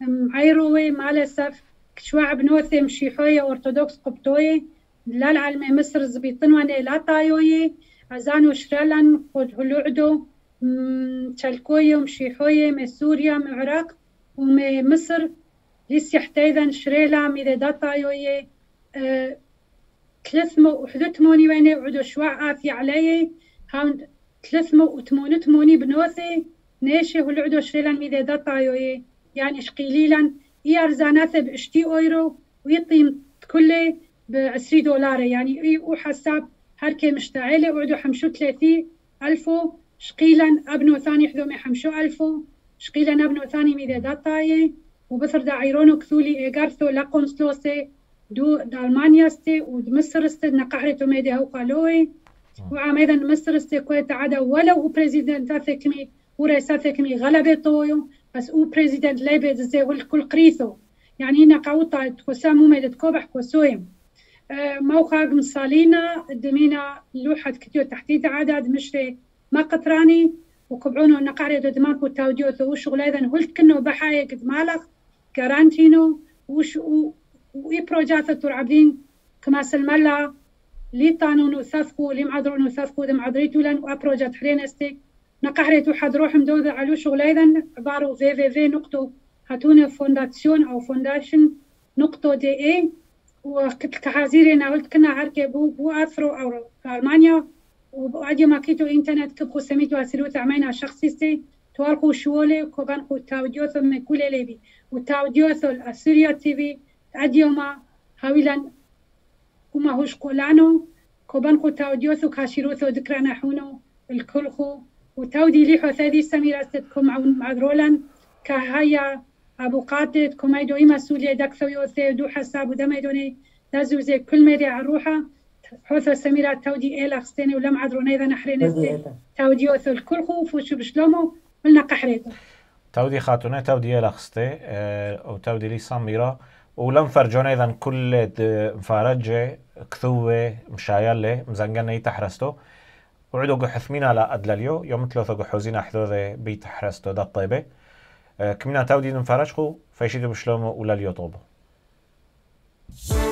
[SPEAKER 2] عيروي مالسف كشواع بنوثي مشيحوية أرثوذكس قبطوية لا العلمي مصر زبيطنواني لا طايوية عزانو شرالان خود هلوعدو تشالكوية ومشيحوية من سوريا من العراق ومن مصر ليس يحتايذن شريلا ميدي دا طايوية 380 ويني وعدو شواع آثي عليه هاوند 380 بنوثي نيشي هلعدو شريلان ميدي دا طايوية يعني شقيليلا أرزاناثي باشتي أويرو ويطيم كله $20 يعني وحساب هركي مشتعلة وعدو حمشو 30,000 شقيلا أبنو ثاني حذومي حمشو 1000 شقيلا أبنو ثاني ميدي دا طاية وبثر دا عيرونو كثولي إيغارثو لاقونسلوسي دو دا ألمانياستي ودمصرستي نقحرتو ميدي هو قالوي وعميدا مصر استيقويت عدا ولو بريزيدنت ثكمي ورئيس ثكمي غلبة طويو بس بريزيدنت ليبيد زي والكل قريثو يعني هنا قوطة تكوسامو ميدت كوبح كوسويم موقع مصالينا دمينا لوحة كتيو تحتيت عدد مشري ما قطراني وكبعونو نقاري دمانكو تاوديوثو وشغل ايضا هلت كنو بحاية قد مالك كارانتينو وي بروجات ترعبدين كما سلملا لي طانونو ثفقو لي معذرونو ثفقو دم عذريتو لن وابروجات حرينستي نقحريتو حد روح مدوذة علو شغل ايضا عبارو هاتونه فونداسيون او فونداشن .de وكنت كحازيرنا قلت كنا عركة بو اثرو او المانيا وبعد ما كيتو انترنت كبخو سميتو اسيرو تعمينا شخصيستي تواركو شوالي وكوبانكو تاوديوثو من كل ليبي وتاوديوثو الاسيريا تي في اديوما هاويلان كما هوش كولانو كوبانكو تاوديوثو كاشيروثو ذكرنا حونو الكلخو وتاودي ليحو ثادي سميرة ستكم معذرولان كهايا أبو قاتد كمايدو إما سوليا دكثو يوثي دو حساب ودميدوني دازوزي كل ميدي عروحة حوثو سميرة تاودي إيلا خستيني ولم عذرون أيضا نحرينستي تاودي يوثو الكل خوف وشو بشلومو ولنا قحريتو
[SPEAKER 1] تاودي خاتونة تاودي إيلا خستي أو تاودي لي سميرة ولم فرجون أيضا كل مفارجة كثوة مشايلة مزنقنا يتحرستو وعدو قحثمين على أدلاليو يوم تلوثو قحوزين حذوذي بيتحرستو دا الطيبة كمنا تاودي نفرجخو فيشيدو بشلومو ولا اليوتوبو